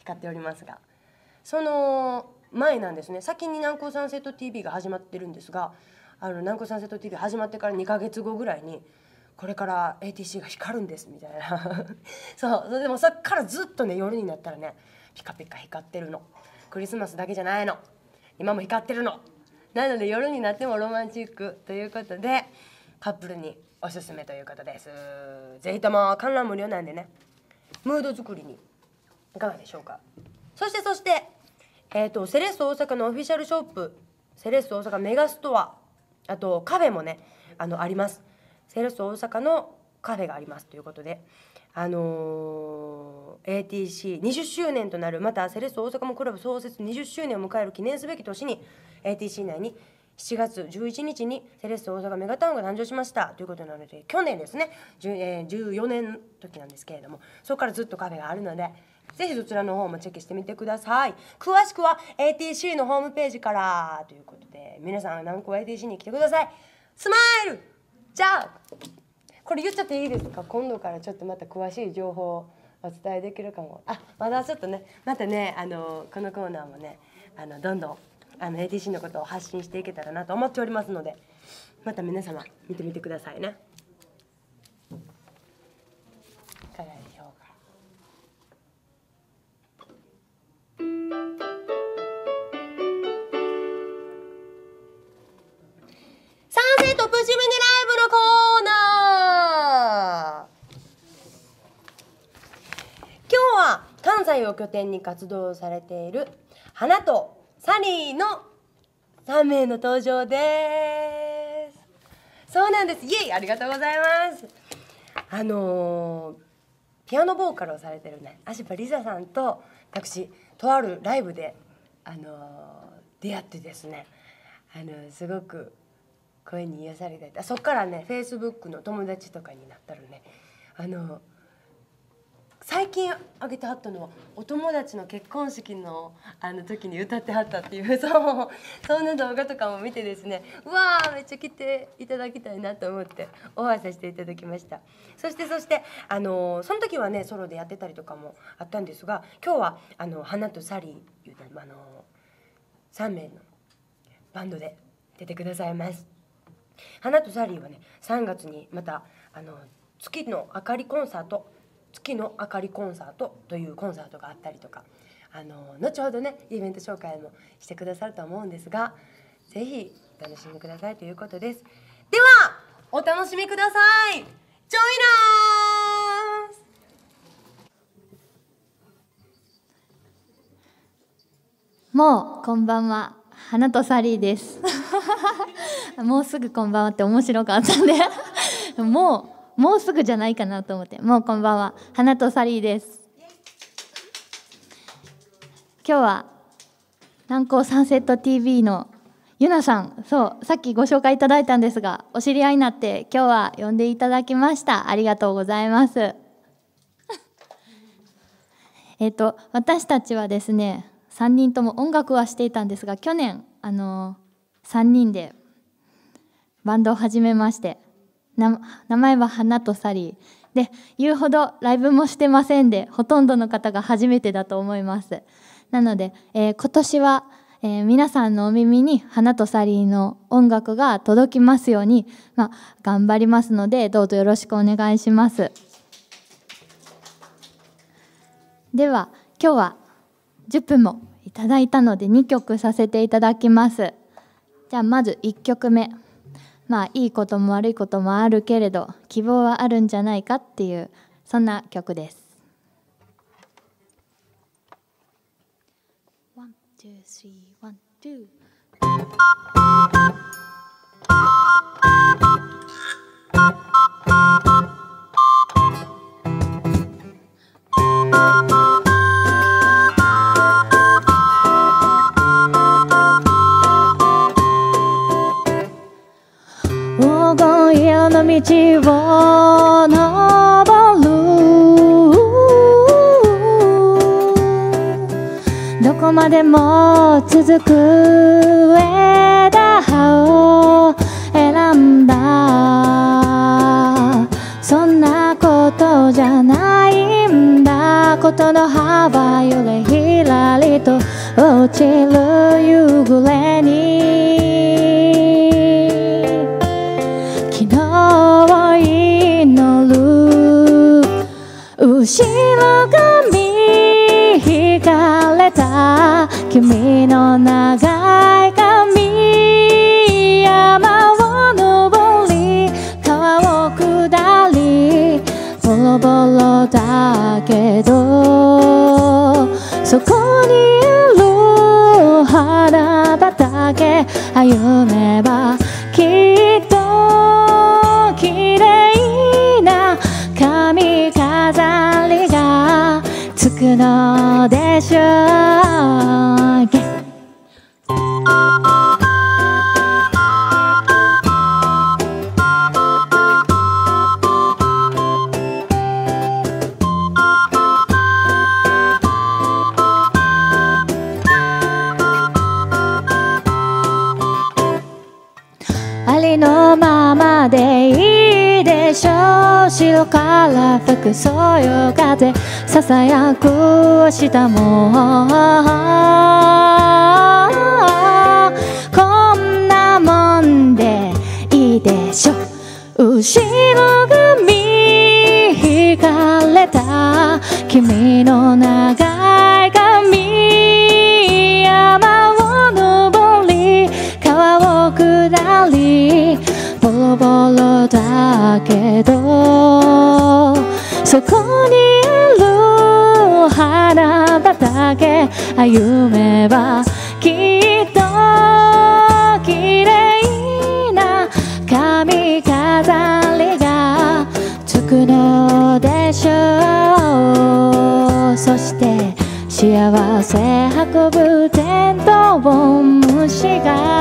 光っておりますが、その前なんですね。先に南高サンセット ティーブイ が始まってるんですが、あの南高サンセット ティーブイ 始まってからにかげつごぐらいにこれから エーティーシー が光るんですみたいなそうでもそっからずっとね、夜になったらねピカピカ光ってるの。クリスマスだけじゃないの、今も光ってるの。なので夜になってもロマンチックということでカップルにおすすめということです。ぜひとも観覧無料なんでね、ムード作りにいかがでしょうか。そしてそしてえーとセレッソ大阪のオフィシャルショップ、セレッソ大阪メガストア、あとカフェもね あのあります。セレッソ大阪のカフェがありますということで、あのー、エーティーシーにじゅっしゅうねんとなる、またセレッソ大阪もクラブ創設にじゅっしゅうねんを迎える記念すべき年に エーティーシー 内にしちがつじゅういちにちにセレッソ大阪メガタウンが誕生しましたということなので、去年ですね、じゅう、えー、じゅうよねんの時なんですけれども、そこからずっとカフェがあるのでぜひそちらの方もチェックしてみてください。詳しくは エーティーシー のホームページからということで、皆さん南高 エーティーシー に来てください。スマイル。じゃあこれ言っちゃっていいですか。今度からちょっとまた詳しい情報をお伝えできるかも。あ、まだちょっとね、またね、あのこのコーナーもね、あのどんどんあの エーティーシー のことを発信していけたらなと思っておりますので、また皆様見てみてくださいね。いかがでしょうか。サンセットプチミニライブのコーナー。今日は関西を拠点に活動されている花とサリーのさんめいの登場です。そうなんです。イエイ、ありがとうございます。あのー、ピアノボーカルをされてるね、アシパリザさんと私とあるライブで、あのー、出会ってですね、あのー、すごく声に癒されて、そっからねフェイスブックの友達とかになったらね、あの最近あげてはったのはお友達の結婚式のあの時に歌ってはったっていう、そうそんな動画とかも見てですね、うわーめっちゃ来ていただきたいなと思ってオファーさせていただきました。そしてそしてあのその時はねソロでやってたりとかもあったんですが、今日はあの花とサリーいう、あのさんめいのバンドで出てくださいます。花とサリーはねさんがつにまたあの月の明かりコンサート月の明かりコンサートというコンサートがあったりとか、あの後ほどねイベント紹介もしてくださると思うんですが、ぜひお楽しみくださいということです。ではお楽しみください。ジョイナー。 もうこんばんは、花とサリーですもうすぐこんばんはって面白かったんでもうもうすぐじゃないかなと思って、もうこんばんは、花とサリーです。今日は南高サンセット ティーブイ のゆなさん、そうさっきご紹介いただいたんですが、お知り合いになって今日は呼んでいただきました。ありがとうございますえっと私たちはですねさんにんとも音楽はしていたんですが、去年あのさんにんでバンドを始めまして、名前は花とサリーで、言うほどライブもしてませんで、ほとんどの方が初めてだと思います。なので、えー、今年は、えー、皆さんのお耳に花とサリーの音楽が届きますように、まあ、頑張りますので、どうぞよろしくお願いします。では今日はじゅっぷんもいただいたのでにきょくさせていただきます。じゃあまずいっきょくめ、まあいいことも悪いこともあるけれど希望はあるんじゃないかっていう、そんな曲です。ワン、ツー、スリー、ワン、ツー。黄金の道を登る、どこまでも続く枝葉を選んだ、そんなことじゃないんだ、言ことの幅揺れひらりと落ちる夕暮れに昨日を祈る後ろ髪引かれた君の長い髪山を登り川を下りボロボロだけどそこにいる花畑歩めばきっと綺麗な髪飾りがつくのでしょう。ありのままでいいでしょう。白から吹くそよ風ささやく明日もこんなもんでいいでしょう。後ろ髪引かれた君の長い髪山を登り川を下りボロボロだけどそこにいる花畑歩めばきっと綺麗な髪飾りがつくのでしょう。そして幸せ運ぶテントウムシ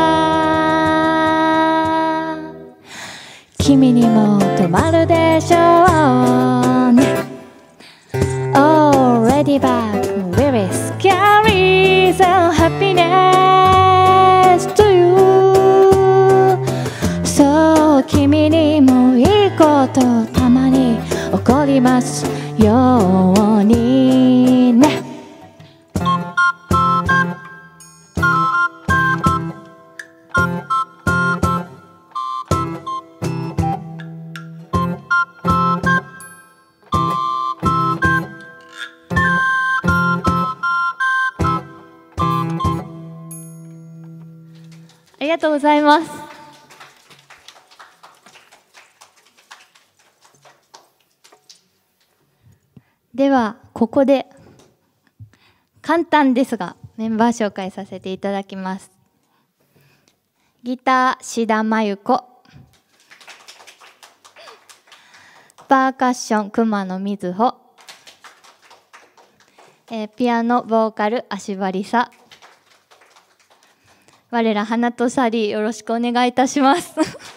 が君にも止まるでしょうね。 Already back very scary so happiness to you そう君にもいいことたまに起こりますようにね。ありがとうございます。ではここで簡単ですがメンバー紹介させていただきます。ギター志田真由子、パーカッション熊野瑞穂、えー、ピアノボーカル足場梨沙、我ら花とサリーよろしくお願いいたします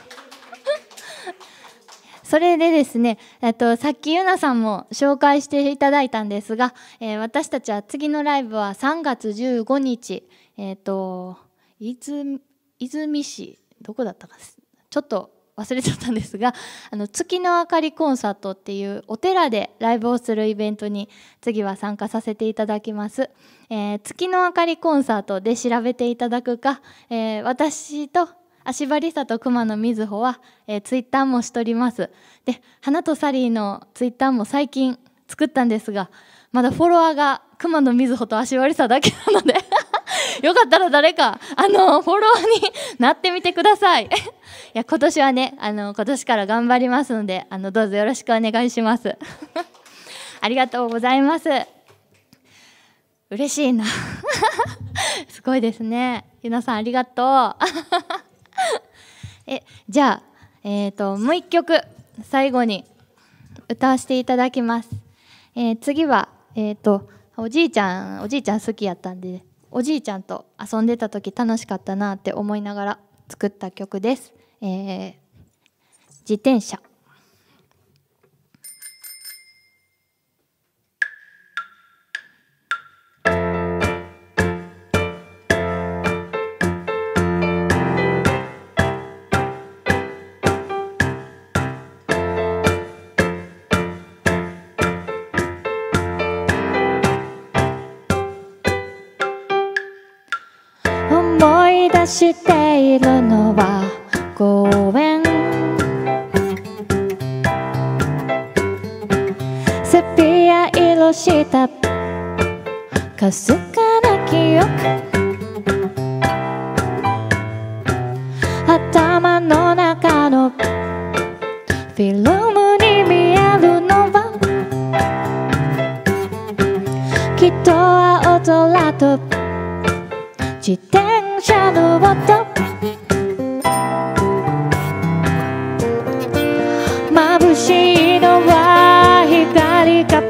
それでですね、えっと、さっきゆなさんも紹介していただいたんですが、えー、私たちは次のライブはさんがつじゅうごにち、えっと、泉泉市どこだったかちょっと忘れちゃったんですが、あの月の明かりコンサートっていうお寺でライブをするイベントに次は参加させていただきます。えー、月の明かりコンサートで調べていただくか、えー、私と足場梨沙と熊野瑞穂は、えー、ツイッターもしております。で、花とサリーのツイッターも最近作ったんですが、まだフォロワーが熊野瑞穂と足場梨沙だけなのでよかったら誰かあのフォロワーになってみてくださいいや今年はね、あの今年から頑張りますので、あのどうぞよろしくお願いしますありがとうございます。嬉しいなすごいですね。ゆなさんありがとうえじゃあ、えー、ともう一曲最後に歌わせていただきます。えー、次は、えー、とおじいちゃんおじいちゃん好きやったんで、おじいちゃんと遊んでた時楽しかったなって思いながら作った曲です。えー、自転車。 い出しているのは公園、セピア色したかすかな記憶、頭の中のフィルムに見えるのはきっと青空と自転車の音、眩しいのは光か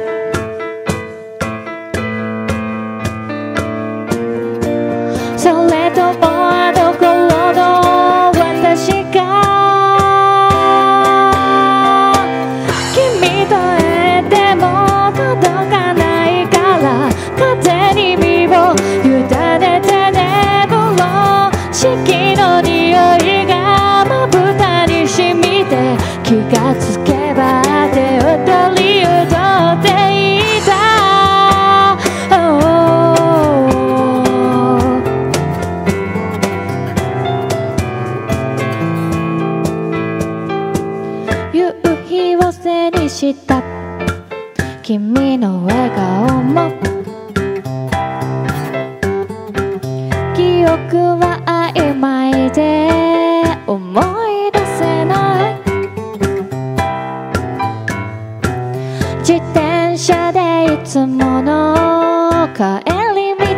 それともあの頃の私が君と会えても届かないから風に身を委ねて眠ろう、四季の匂いがまぶたに染みて気がつけば手を取り踊っていた、oh、夕日を背にした君の笑顔も記憶は曖昧で思い出せない、自転車でいつもの帰り道、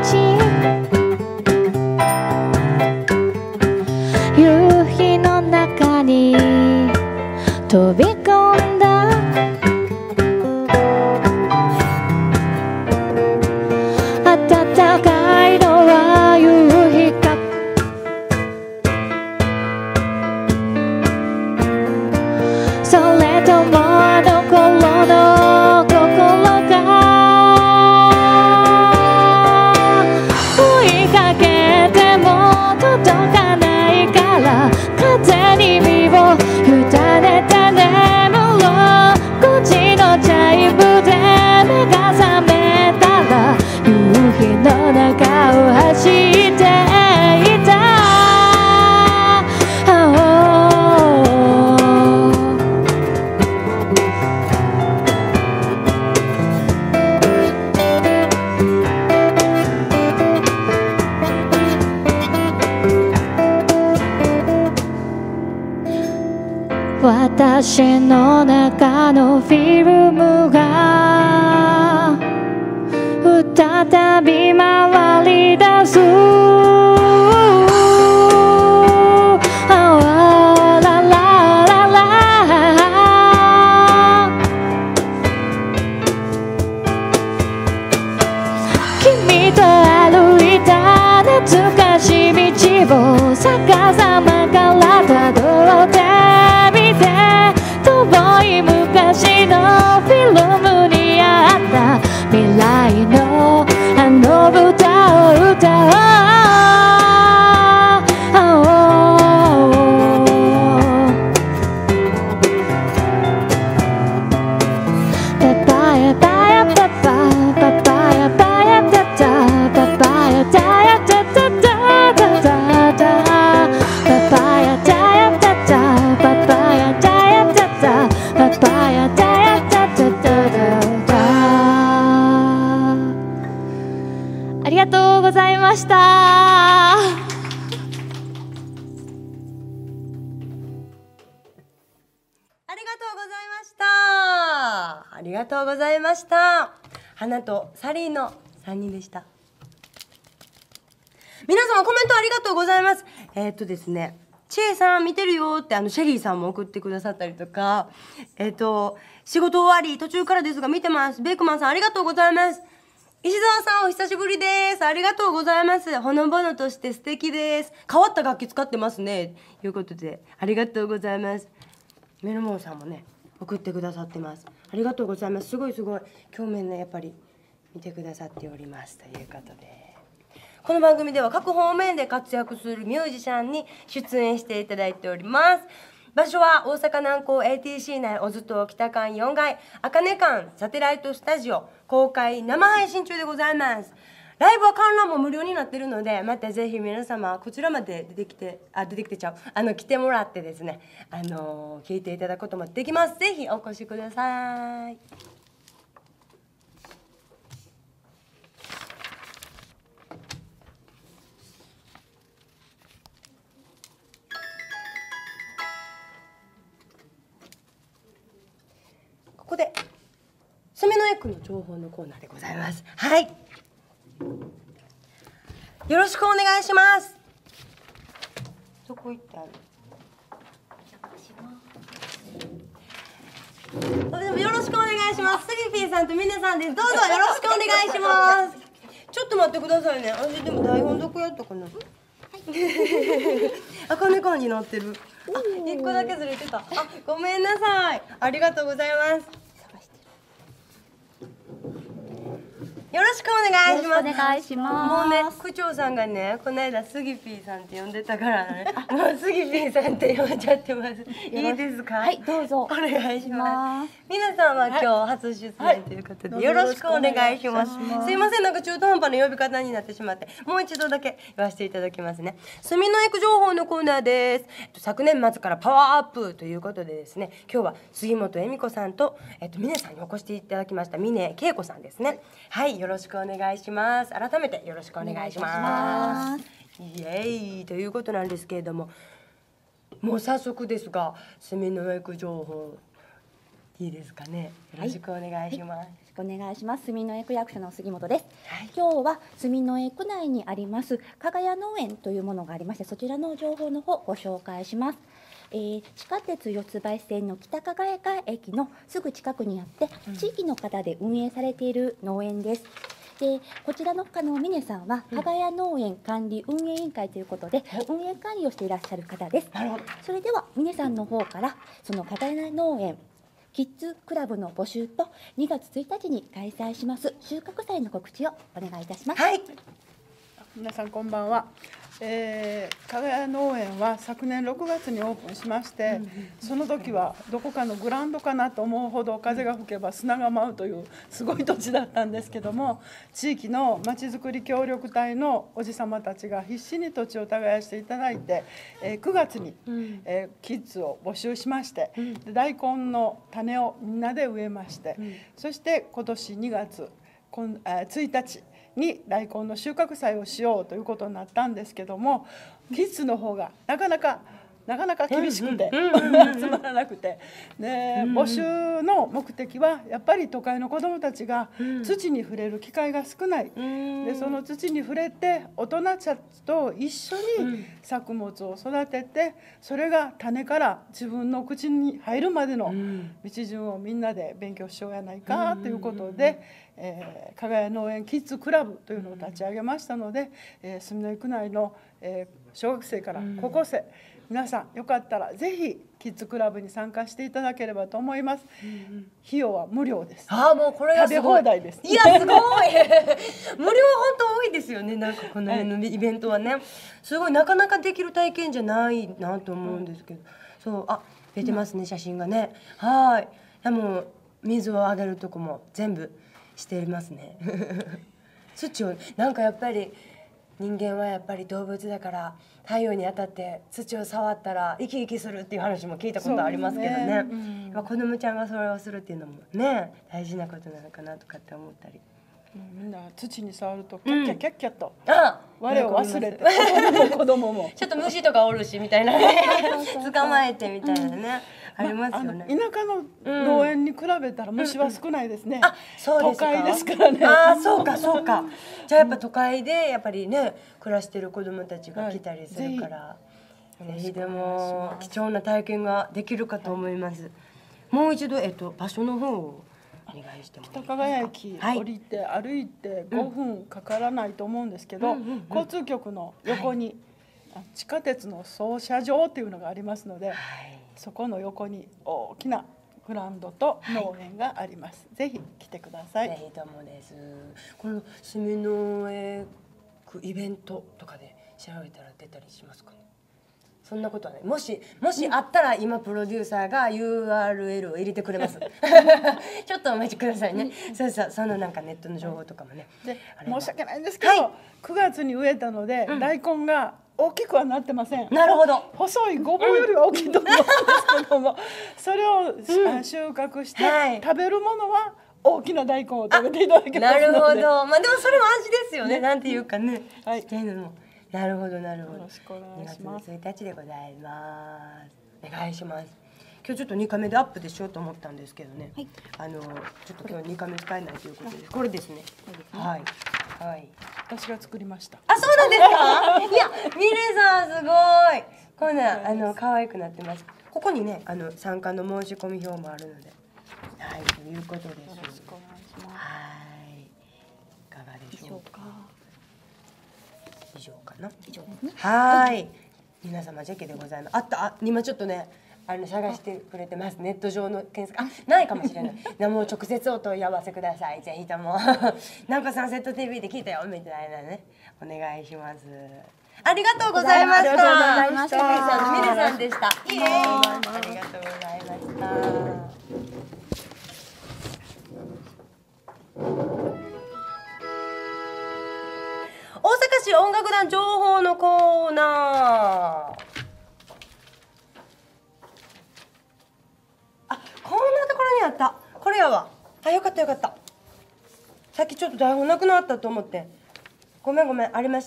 夕日の中に飛び込んだ暖かいのは夕日かそれともあの頃の心が追いかけても届かないから風に身を委ねて眠ろう、ごじのチャイムで目が覚めたら夕日の中を走っていた、私の中のフィルムが再び回り出す、あらららら、君と歩いた懐かしい道を逆さまからたどってみて、遠い昔のフィルムにあった未来のあの歌を歌おう、パパヤパヤパパパパヤパヤタタパパヤタヤタタタタタタパパヤタヤタタパパヤタヤタタパパヤタヤタタタタタ、ありがとうございました。 ありがとうございました。ありがとうございました。花とサリーのさんにんでした。皆様コメントありがとうございます。えー、っとですね、チェイさん見てるよってあのシェリーさんも送ってくださったりとか、えー、っと仕事終わり途中からですが見てます。ベイクマンさんありがとうございます。石澤さんお久しぶりです。ありがとうございます。ほのぼのとして素敵です。変わった楽器使ってますねということでありがとうございます。メロモンさんもね送ってくださってます。ありがとうございます。すごいすごい今日面ねやっぱり見てくださっておりますということで、この番組では各方面で活躍するミュージシャンに出演していただいております。場所は大阪南港 エーティーシー 内小津と北館よんがいあかね館サテライトスタジオ公開生配信中でございます。 ライブは観覧も無料になってるので、またぜひ皆様こちらまで出てきてあ出てきてちゃうあの来てもらってですね、あの聞いていただくこともできます。ぜひお越しください。ここで住のエクの情報のコーナーでございます。はい。よろしくお願いします。どこ行ってある？よろしくお願いします。スギピーさんとミネさんです。どうぞよろしくお願いします。ちょっと待ってくださいね。私でも台本どこやったかな。あ、こんな感じになってる。あ、一個だけずれてた。あ、ごめんなさい。ありがとうございます。よろしくお願いします。 お願いします。 もうね、区長さんがね、この間スギピーさんって呼んでたからね。もうスギピーさんって呼んじゃってます。いいですか？ はい、どうぞ。 お願いします。皆さんは今日初出演ということで、よろしくお願いします。すいません、なんか中途半端な呼び方になってしまって、もう一度だけ言わせていただきますね。住のエク情報のコーナーです。昨年末からパワーアップということでですね、今日は杉本恵美子さんとえっと峰さんにお越しいただきました峰恵子さんですね。はい、よろしくお願いします。改めてよろしくお願いします。イエーイということなんですけれども、もう早速ですが、住のエク情報いいですかね。よろしくお願いします。 よろしくお願いします。住のエク役所の杉本です。 はい、 今日は住のエク内にあります加賀屋農園というものがありまして、そちらの情報の方ご紹介します。えー、地下鉄四つ橋線の北加賀屋駅のすぐ近くにあって、うん、地域の方で運営されている農園です。でこちらのあの峰さんは加賀屋農園管理運営委員会ということで、うん、運営管理をしていらっしゃる方です。それでは峰さんの方からその加賀屋農園キッズクラブの募集とにがつついたちに開催します収穫祭の告知をお願いいたします。 はい。 皆さんこんばんは。えー、加賀屋農園は昨年ろくがつにオープンしまして、その時はどこかのグラウンドかなと思うほど風が吹けば砂が舞うというすごい土地だったんですけども、地域のまちづくり協力隊のおじさまたちが必死に土地を耕していただいて、えー、くがつに、えー、キッズを募集しまして、で大根の種をみんなで植えまして、そして今年にがつついたちに大根の収穫祭をしようということになったんですけども、キッズの方がなかなかなかなか厳しくて集まらなくて、で募集の目的はやっぱり都会の子どもたちが土に触れる機会が少ない、でその土に触れて大人たちと一緒に作物を育てて、それが種から自分の口に入るまでの道順をみんなで勉強しようやないかということで、えー、加賀屋農園キッズクラブというのを立ち上げましたので、えー、住の区内の、えー、小学生から高校生、皆さんよかったらぜひキッズクラブに参加していただければと思います。費用は無料です。 ああ、もうこれがすごい。 食べ放題です。 いやすごい。無料は本当多いですよね。なんかこの辺のイベントはね、すごいなかなかできる体験じゃないなと思うんですけど、そう、あ、出てますね写真がね。はい。でも水をあげるとこも全部していますね。土をなんかやっぱり人間はやっぱり動物だから太陽に当たって土を触ったら生き生きするっていう話も聞いたことありますけどね。ね、うん、子供ちゃんがそれをするっていうのもね大事なことなのかなとかって思ったり。 みんな土に触るとキャッキャキャッキャと、 うん、あ我を忘れて子供も子供もちょっと虫とかおるしみたいな捕まえてみたいなね、うん、ありますよね。 まあ、田舎の農園に比べたら虫は少ないですね。 うん、あ、そうですか。 都会ですからね。 あ、そうかそうか。じゃあやっぱ都会でやっぱりね暮らしてる子どもたちが来たりするから、はい、ぜひでも貴重な体験ができるかと思います。はい、もう一度えっと場所の方をお願いしてもいいですか。 北加賀駅降りて歩いてごふんかからないと思うんですけど、交通局の横に地下鉄の操車場っていうのがありますので、はい、そこの横に大きなグラウンドと農園があります。はい、ぜひ来てください。 ぜひともです。この住のエクイベントとかで調べたら出たりしますかね。 そんなことはない。もしもしあったら今プロデューサーが ユーアールエル を入れてくれます。ちょっとお待ちくださいね。そうそう、そのなんかネットの情報とかもね。 で申し訳ないんですけど、はい、くがつに植えたので、うん、大根が大きくはなってません。 なるほど。 細いごぼうよりは大きいと思うんですけども、それを、うん、収穫して、はい、食べるものは大きな大根を食べていただけますので。 なるほど。まあでもそれも味ですよね。なんていうかね。はい。なるほどなるほど。 よろしくお願いします。 にがつのついたちでございます。お願いします。今日ちょっとにかめでアップでしようと思ったんですけどね。はい、あのちょっと今日にかめ使えないということで、これですね。はいはい。 私が作りました。 あ、そうなんですか。いや、ミレさんすごい。こんなあの可愛くなってます。ここにね、あの参加の申し込み表もあるので、はい、ということです。よろしくお願いします。はい。いかがでしょうか。以上かな。以上ですね。はい。皆様ジェケでございます。あった、あ、今ちょっとね、あの探してくれてます。ネット上の検索、あ、ないかもしれない。でも直接お問い合わせください。ぜひとも。なんかサンセット ティーブイ で聞いたよみたいなね。お願いします。ありがとうございました。ありがとうございました。ミレさんでした。イエーイ。ありがとうございました。大阪市音楽団情報のコーナー。あ、こんなところにあった。これやわ。あ、よかったよかった。さっきちょっと台本なくなったと思って。ごめんごめん、ありました。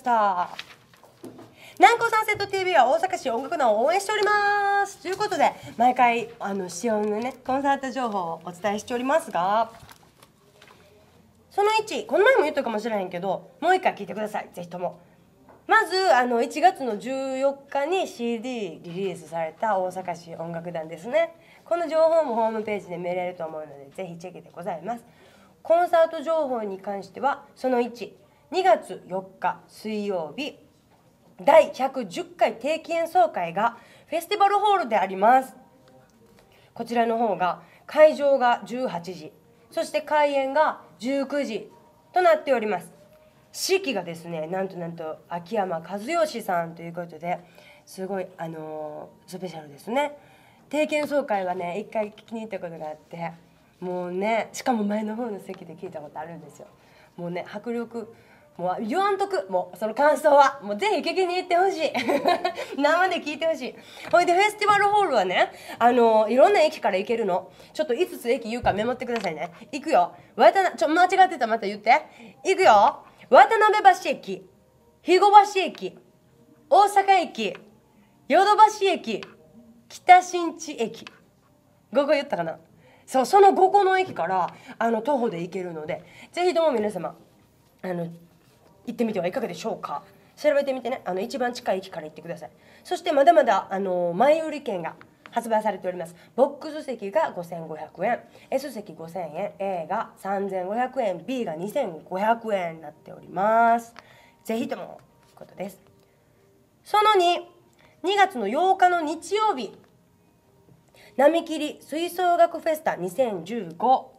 南高サンセット ティーブイ は大阪市音楽団を応援しております。ということで、毎回あの市音のねコンサート情報をお伝えしておりますが。そのいち、この前も言ったかもしれへんけど、もう一回聞いてください、ぜひとも。まずあのいちがつのじゅうよっかに シーディー リリースされた大阪市音楽団ですね。この情報もホームページで見れると思うので、ぜひチェックでございます。コンサート情報に関しては、そのいち、にがつよっか水曜日、だいひゃくじゅっかい定期演奏会がフェスティバルホールであります。こちらの方が会場がじゅうはちじ、そして開演がじゅうくじとなっております。指揮がですね、なんとなんと秋山和義さんということで、すごいあのー、スペシャルですね。定期演奏会はね、一回聞きに行ったことがあって、もうね、しかも前の方の席で聞いたことあるんですよ。もうね、迫力、もう言わんとく、もうその感想はもうぜひ聞きに行ってほしい。生で聞いてほしい。ほいでフェスティバルホールはね、あのいろんな駅から行けるの。ちょっといつつ駅言うからメモってくださいね。行くよ。渡なちょ間違ってたらまた言って。行くよ。渡辺橋駅、肥後橋駅、大阪駅、淀橋駅、北新地駅。ごこ言ったかな。そう、そのごこの駅からあの徒歩で行けるので、ぜひとも皆様あの行ってみてはいかがでしょうか。調べてみてね、あの一番近い駅から行ってください。そしてまだまだあの前売り券が発売されております。ボックス席がごせんごひゃくえん、 S 席ごせんえん、 A がさんぜんごひゃくえん、 B がにせんごひゃくえんになっております。ぜひともということです。そのに、にがつのようかの日曜日、並木り吹奏楽フェスタにせんじゅうご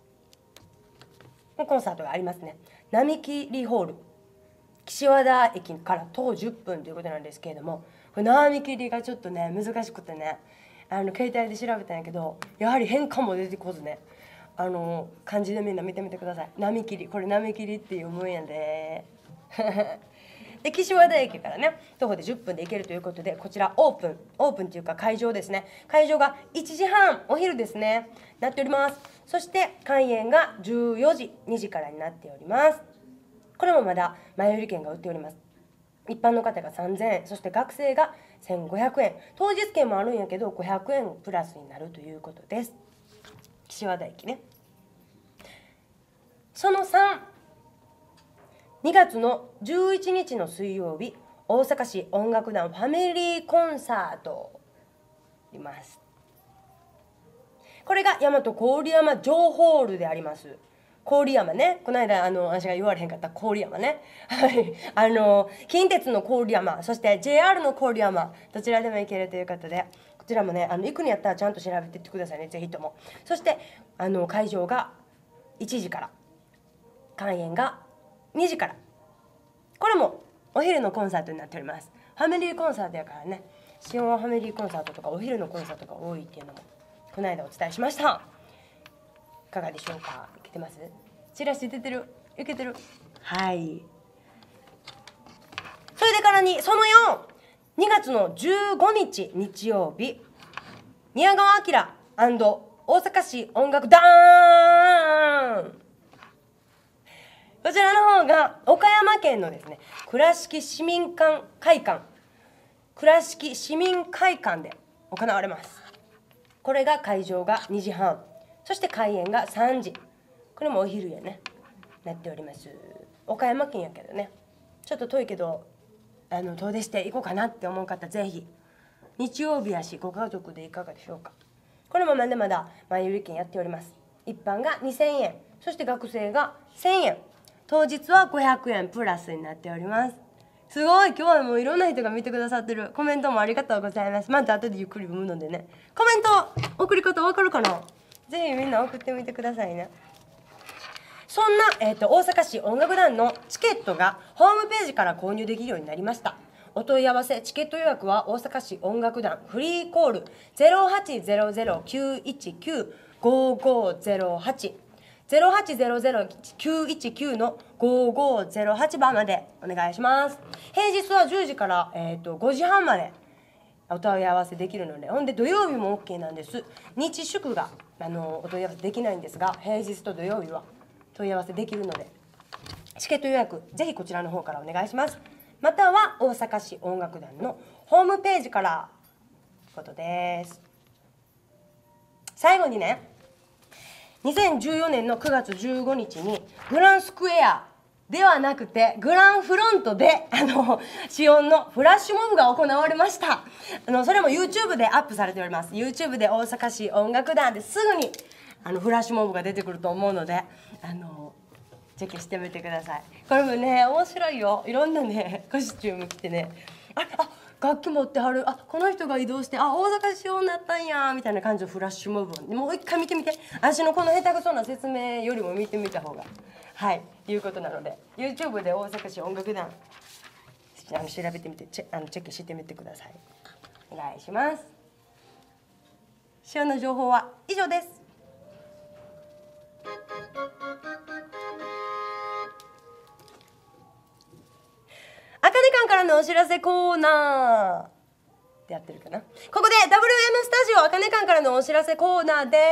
のコンサートがありますね。並木りホール、岸和田駅から徒歩じゅっぷんということなんですけれども、これ並木りがちょっとね難しくてね、あの携帯で調べたんやけど、やはり変化も出てこずね、あの漢字でみんな見てみてください。並木り、これ並木りっていうもんやで。で岸和田駅からね徒歩でじゅっぷんで行けるということで、こちらオープンオープンというか会場ですね。会場がいちじはん、お昼ですね、なっております。そして開演がじゅうよじ、にじからになっております。これもまだ前売り券が売っております。一般の方がさんぜんえん、そして学生がせんごひゃくえん、当日券もあるんやけどごひゃくえんプラスになるということです。岸和田駅ね。そのさん、にがつのじゅういちにちの水曜日、大阪市音楽団ファミリーコンサートあります。これが大和郡山城ホールであります。郡山ね、この間あの私が言われへんかった郡山ね、はい、あの近鉄の郡山、そして ジェイアール の郡山、どちらでも行けるということで、こちらもねあの行くにやったらちゃんと調べていってくださいね、ぜひとも。そしてあの会場がいちじから、開演がにじから、これもお昼のコンサートになっております。ファミリーコンサートやからね、 シオンファミリーコンサートとかお昼のコンサートが多いっていうのもこの間お伝えしました。いかがでしょうか。いけてます？チラシ出てる？いけてる？はい。それでからにそのよん、にがつのじゅうごにち日曜日、宮川明大阪市音楽団、こちらの方が岡山県のですね倉敷市民館会館倉敷市民会館で行われます。これが会場がにじはん、そして開演がさんじ、これもお昼やねなっております。岡山県やけどね、ちょっと遠いけどあの遠出して行こうかなって思う方、ぜひ日曜日やしご家族でいかがでしょうか。これもまだまだ前売り券やっております。一般がにせんえん、そして学生がせんえん、当日はごひゃくえんプラスになっております。すごい、今日はもういろんな人が見てくださってる。コメントもありがとうございます。また後でゆっくり読むのでね、コメント送り方わかるかな。ぜひみんな送ってみてくださいね。そんな、えー、と大阪市音楽団のチケットがホームページから購入できるようになりました。お問い合わせチケット予約は大阪市音楽団フリーコール ゼロはちゼロゼロきゅういちきゅうごごゼロはち ゼロはちゼロゼロきゅういちきゅうのごごゼロはち番までお願いします。平日はじゅうじから、えー、とごじはんまでお問い合わせできるので、ほんで土曜日も OK なんです。日祝があのお問い合わせできないんですが、平日と土曜日は問い合わせできるので、チケット予約ぜひこちらの方からお願いします。または大阪市音楽団のホームページからということです。最後にね、にせんじゅうよねんのくがつじゅうごにちにグランスクエアではなくてグランフロントであのシオンのフラッシュモブが行われました。あのそれも YouTube でアップされております。 YouTube で大阪市音楽団ですぐにあのフラッシュモブが出てくると思うので、あのチェックしてみてください。これもね面白いよ。いろんなねコスチューム着てね、ああ楽器持ってはる、あこの人が移動して、あ大阪市音になったんやみたいな感じのフラッシュモブをもう一回見てみて。私のこの下手くそな説明よりも見てみた方がはいいうことなので、 YouTube で大阪市音楽団あの調べてみてチェあのチェックしてみてください。お願いします。シオンの情報は以上です。あかね館からのお知らせコーナーってやってるかな。ここで ダブルエム スタジオあかね館からのお知らせコーナーです。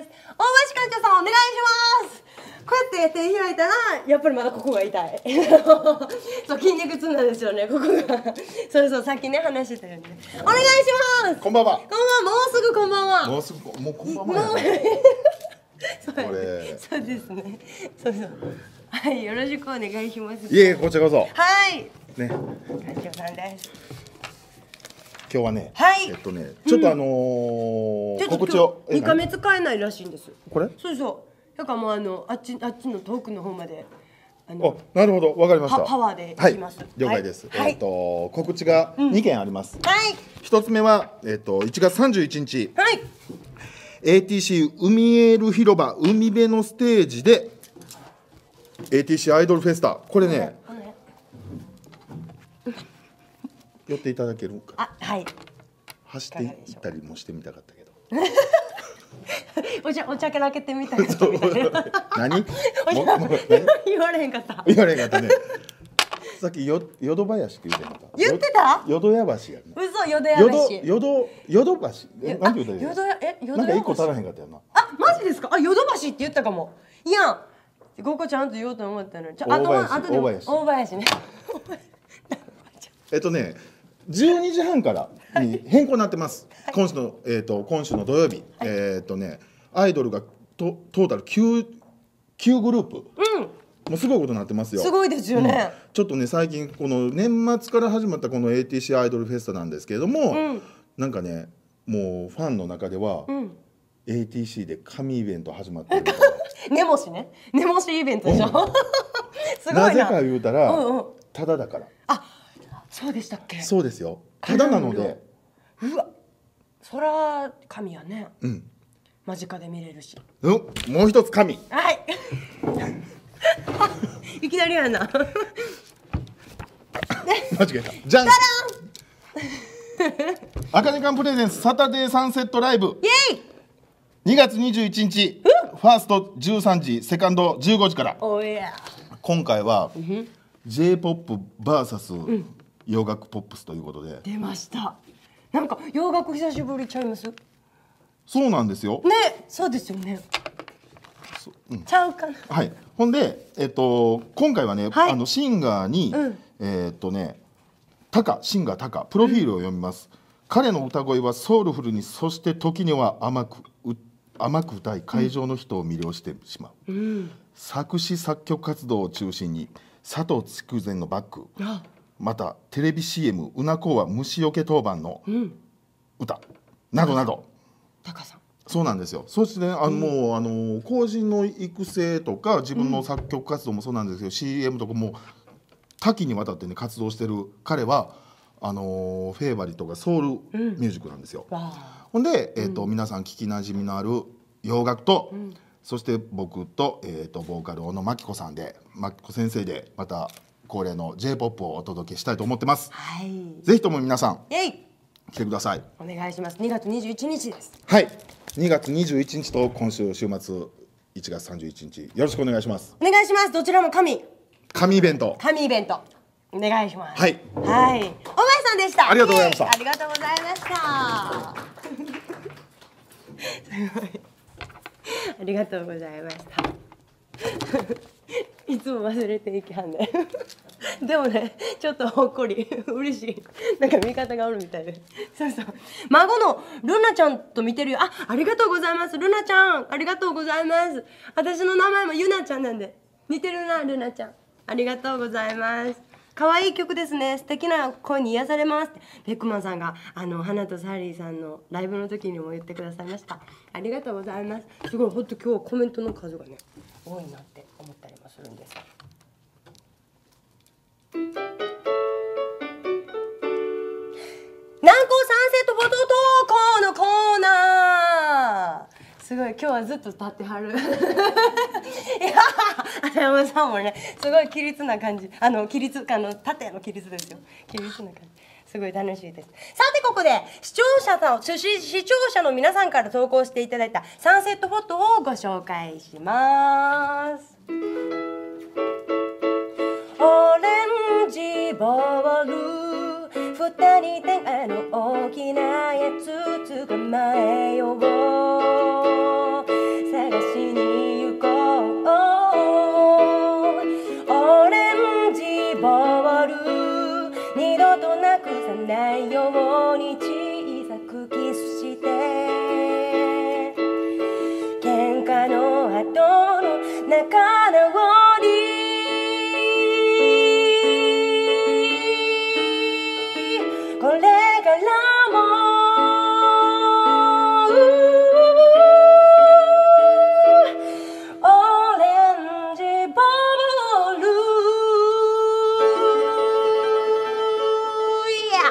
大橋館長さんお願いします。こうやって手開いたらやっぱりまだここが痛いそう筋肉痛なんですよね、ここがそうそう、さっきね話してたようにね。お願いします。 こんばんは。 こんばんは。もうすぐこんばんは。 もうすぐもうこんばんはやね。 そうこれそうですね。そうそう。はい、よろしくお願いします。 いえこちらこそはい。 ね。 館長さんです。 今日はね、 はいえっとねちょっとあのーちょっと告知をにかめ使えないらしいんです。 これ？ そうそう。だからもうあのあっちあっちの遠くの方まであのあ、なるほど、わかりました。 パワーではい行きます。 了解です。 はいえっと告知がにけんあります。 はい一つ目はえっといちがつさんじゅういちにち、 はいエーティーシー 海エール広場海辺のステージで エーティーシー アイドルフェスタ、これねこの辺寄っていただけるか。 あはい。 走っていったりもしてみたかったけど。 お茶お茶から開けてみたいなみたいな。 何？ お茶もも何言われへんかった。 言われへんかったね。さっきよ淀林って言ってなかった。 言ってた？ 淀屋橋やね。 嘘、淀屋淀橋。 淀淀橋。えなんて言うたらいいの？ 淀屋え淀なんか屋橋。 一個足らへんかったよな。 あマジですか？あ淀橋って言ったかも。いやん。ここちゃんと言おうと思ったのに。ちょあとはあとで大林大林ね。 えっとね、じゅうにじはんからに変更になってます。今週のえっと今週の土曜日、えっとねアイドルがトトータルきゅうきゅうグループ。 うん。 もうすごいことになってますよ。 すごいですよね。 うんちょっとね最近この年末から始まったこの エーティーシー アイドルフェスタなんですけれども、 うんなんかねもうファンの中では、 うん。 エーティーシー で神イベント始まってるみたいネモシね。ネモシイベントでしょ。すごいな。 なぜか言うたら、 うんうんただだからそうでしたっけ？ そうですよ、ただなので、 うわ。そら神やね。 うん、 間近で見れるし。 うん、もう一つ神はい。いきなりやな。 間違えたじゃんあかね館プレゼンスサタデーサンセットライブイエイ。 にがつにじゅういちにち、ファーストじゅうさんじ、セカンドじゅうごじから。 おいや。 今回は ジェイポップ ブイエス 洋楽ポップスということで、 出ました。なんか洋楽久しぶりちゃいます？ね、 そうなんですよ。 そうですよね。ちゃうかな。 はい。ほんで、えっと今回はね、 はいあのシンガーに、 うんえっとね、タカシンガータカプロフィールを読みます。彼の歌声はソウルフルに、そして時には甘くう甘く歌い会場の人を魅了してしまう。作詞作曲活動を中心に佐藤筑前のバック、 あ、 またテレビ シーエム うなこうは虫よけ当番の歌などなど。 タカさん。 そうなんですよ。そしてね、あの、もうあの後人の育成とか自分の作曲活動もそうなんですけど、シーエム とかも多岐にわたってね活動してる彼はあのフェイバリとかソウルミュージックなんですよ。 わあ。 ほんで、えーと皆さん聞きなじみのある洋楽と、そして僕と,、えーとボーカル小野真紀子さんで真紀子先生でまた恒例の ジェイポップ をお届けしたいと思ってます。 はい。 ぜひとも皆さんイエイ。 来てください。 お願いします。にがつにじゅういちにちです。 はい、にがつにじゅういちにちと今週週末いちがつさんじゅういちにち、よろしくお願いします。 お願いします。どちらも神神イベント。 神イベントお願いします。 はいはい。お前さんでした。 ありがとうございましたイエイありがとうございました。すごい。ありがとうございました。いつも忘れていきはんね。でもね、ちょっとほっこり嬉しい。なんか味方がおるみたいで。そうそう。孫のルナちゃんと見てるよ。あ、ありがとうございます。ルナちゃん、ありがとうございます。私の名前もユナちゃんなんで似てるな、ルナちゃん。ありがとうございます。可愛い曲ですね。素敵な声に癒されますって。ベックマンさんがあの花とサリーさんのライブの時にも言ってくださいました。ありがとうございます。すごい本当今日コメントの数がね多いなって思ったりもするんです。南高サンセットフォト投稿のコーナー。すごい今日はずっと立ってはる。いや浅山さんもねすごい規律な感じ。あの規律あの縦の規律ですよ。規律な感じ。すごい楽しいです。さてここで視聴者さん視視聴者の皆さんから投稿していただいたサンセットフォトをご紹介します。オレンジボール二人であの大きなやつ捕まえよう探しに行こうオレンジボール二度となくさないように小さくキスして喧嘩の後の仲直りこれからもオレンジボールいや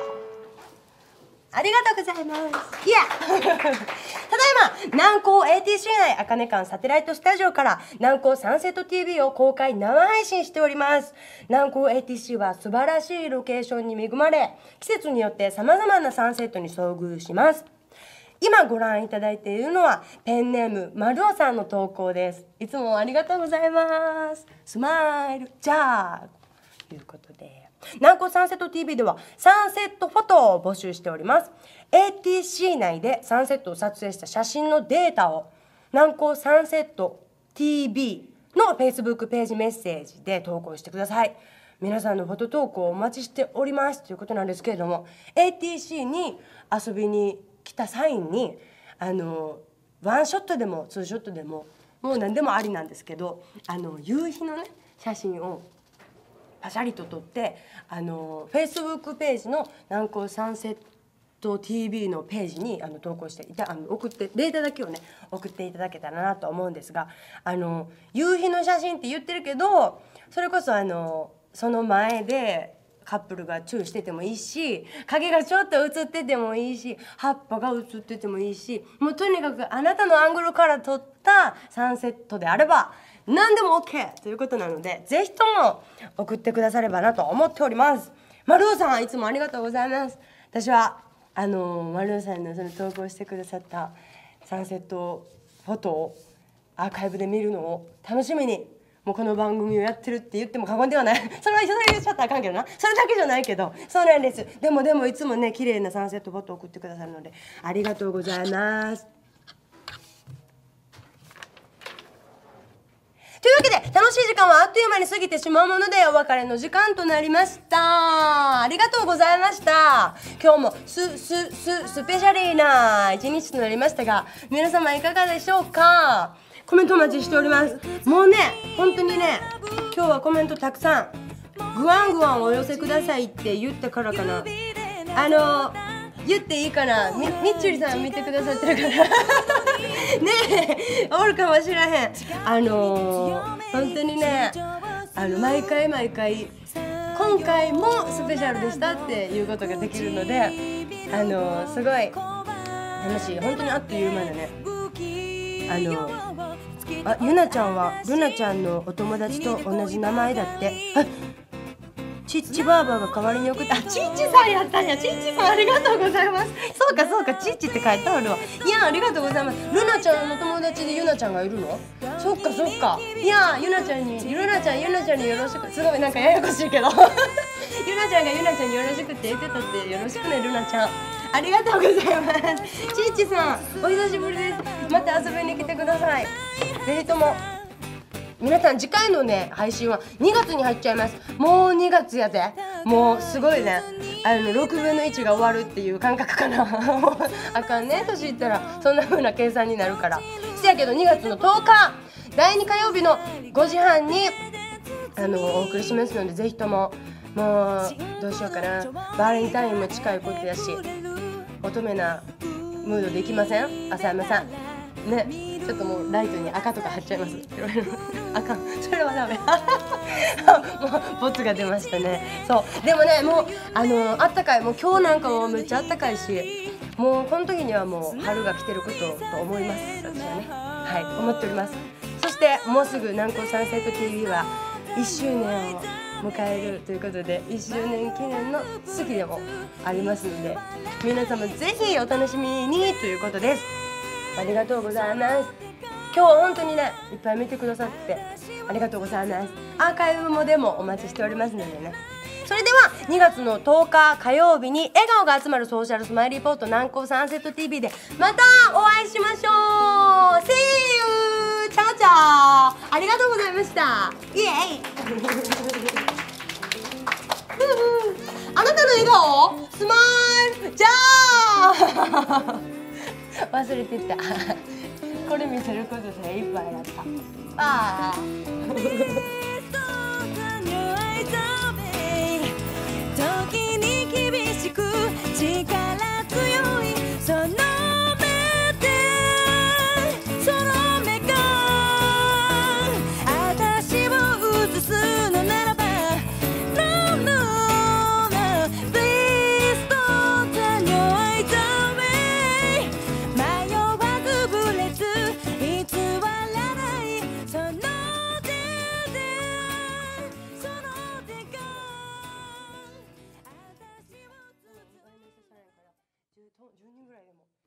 ありがとうございますいやただいま南高 エーティーシー 内あかね館サテライトスタジオから南高サンセット ティーブイ を公開生配信しております。南高 エーティーシー は素晴らしいロケーションに恵まれ季節によってさまざまなサンセットに遭遇します。今ご覧いただいているのはペンネームまるおさんの投稿です。いつもありがとうございます。スマイルじゃあということで南高サンセット ティーブイ ではサンセットフォトを募集しております。 エーティーシー 内でサンセットを撮影した写真のデータを南高サンセット ティーブイ の Facebook ページメッセージで投稿してください。皆さんのフォト投稿をお待ちしておりますということなんですけれども エーティーシー に遊びに来た際にあのワンショットでもツーショットでももう何でもありなんですけどあの夕日のね写真をパシャリと撮ってあの Facebook ページの南高サンセット ティーブイ のページにあの投稿していたあの送ってデータだけをね送っていただけたらなと思うんですがあの夕日の写真って言ってるけどそれこそあのその前でカップルがチューしててもいいし影がちょっと映っててもいいし葉っぱが映っててもいいしもうとにかくあなたのアングルから撮ったサンセットであれば何でも OK ということなのでぜひとも送ってくださればなと思っております。丸尾さんいつもありがとうございます。 私はあのマルーンさんのその投稿してくださったサンセットフォトをアーカイブで見るのを楽しみに、もうこの番組をやってるって言っても過言ではないそれはそれ言っちゃったらあかんけどな、それだけじゃないけどそうなんです。でもでもいつもね綺麗なサンセットフォトを送ってくださるのでありがとうございます。というわけで楽しい時間はあっという間に過ぎてしまうものでお別れの時間となりました。ありがとうございました。今日もススススペシャリーな一日となりましたが、皆様いかがでしょうか。コメントお待ちしております。もうね本当にね今日はコメントたくさんグワングワンお寄せくださいって言ったからかな、あの言っていいかな、みみっちゅりさん見てくださってるからねえおるかもしらへん。あのー、本当にねあの毎回毎回今回もスペシャルでしたっていうことができるので、あのー、すごい楽しい。本当にあっという間だね。あのあゆなちゃんはルナちゃんのお友達と同じ名前だって。あちっちばあばが代わりに送った。あ、ちっちさんやったんや。ちっちさんありがとうございます。そうかそうか、ちっちって書いてあるわ。いやありがとうございます。ルナちゃんの友達でゆなちゃんがいるの？そっかそっか。いやゆなちゃんにルナちゃんゆなちゃんによろしく。すごいなんかややこしいけどゆなちゃんがゆなちゃんによろしくって言ってたってよろしくねルナちゃん。ありがとうございます。ちっちさんお久しぶりです。また遊びに来てください。ぜひとも。皆さん次回のね配信はにがつに入っちゃいます。もうにがつやで。もうすごいね、あのろくぶんのいちが終わるっていう感覚かなあかんね年いったらそんな風な計算になるから。せやけどにがつのとおかだいに火曜日のごじはんにあのお送りしますので、ぜひとも。もうどうしようかな、バレンタインも近いことやし乙女なムードでいきません浅山さんね。ちょっともうライトに赤とか貼っちゃいます。赤、それはダメもうボツが出ましたね。そうでもねもうあのあったかい、もう今日なんかもめっちゃあったかいし、もうこの時にはもう春が来てることと思います。私はねはい思っております。そしてもうすぐ南高サンセット ティーブイ はいっしゅうねんを迎えるということでいっしゅうねん記念の月でもありますので、皆様ぜひお楽しみにということです。ありがとうございます。今日本当にねいっぱい見てくださってありがとうございます。アーカイブもでもお待ちしておりますのでね。それではにがつのとおか火曜日に笑顔が集まるソーシャルスマイリーポート南高サンセット ティーブイ でまたお会いしましょう。 See you! チャオチャオ。ありがとうございました。イエイあなたの笑顔スマイルじゃあ忘れてたこれ見せることでいっぱいやった。あ時に厳しく力強いその目でその目が私を映すのならば No no no Please don't turn your eyes away 迷わずぶれず偽らないその手でその手が私を包むじゅうにんぐらいでも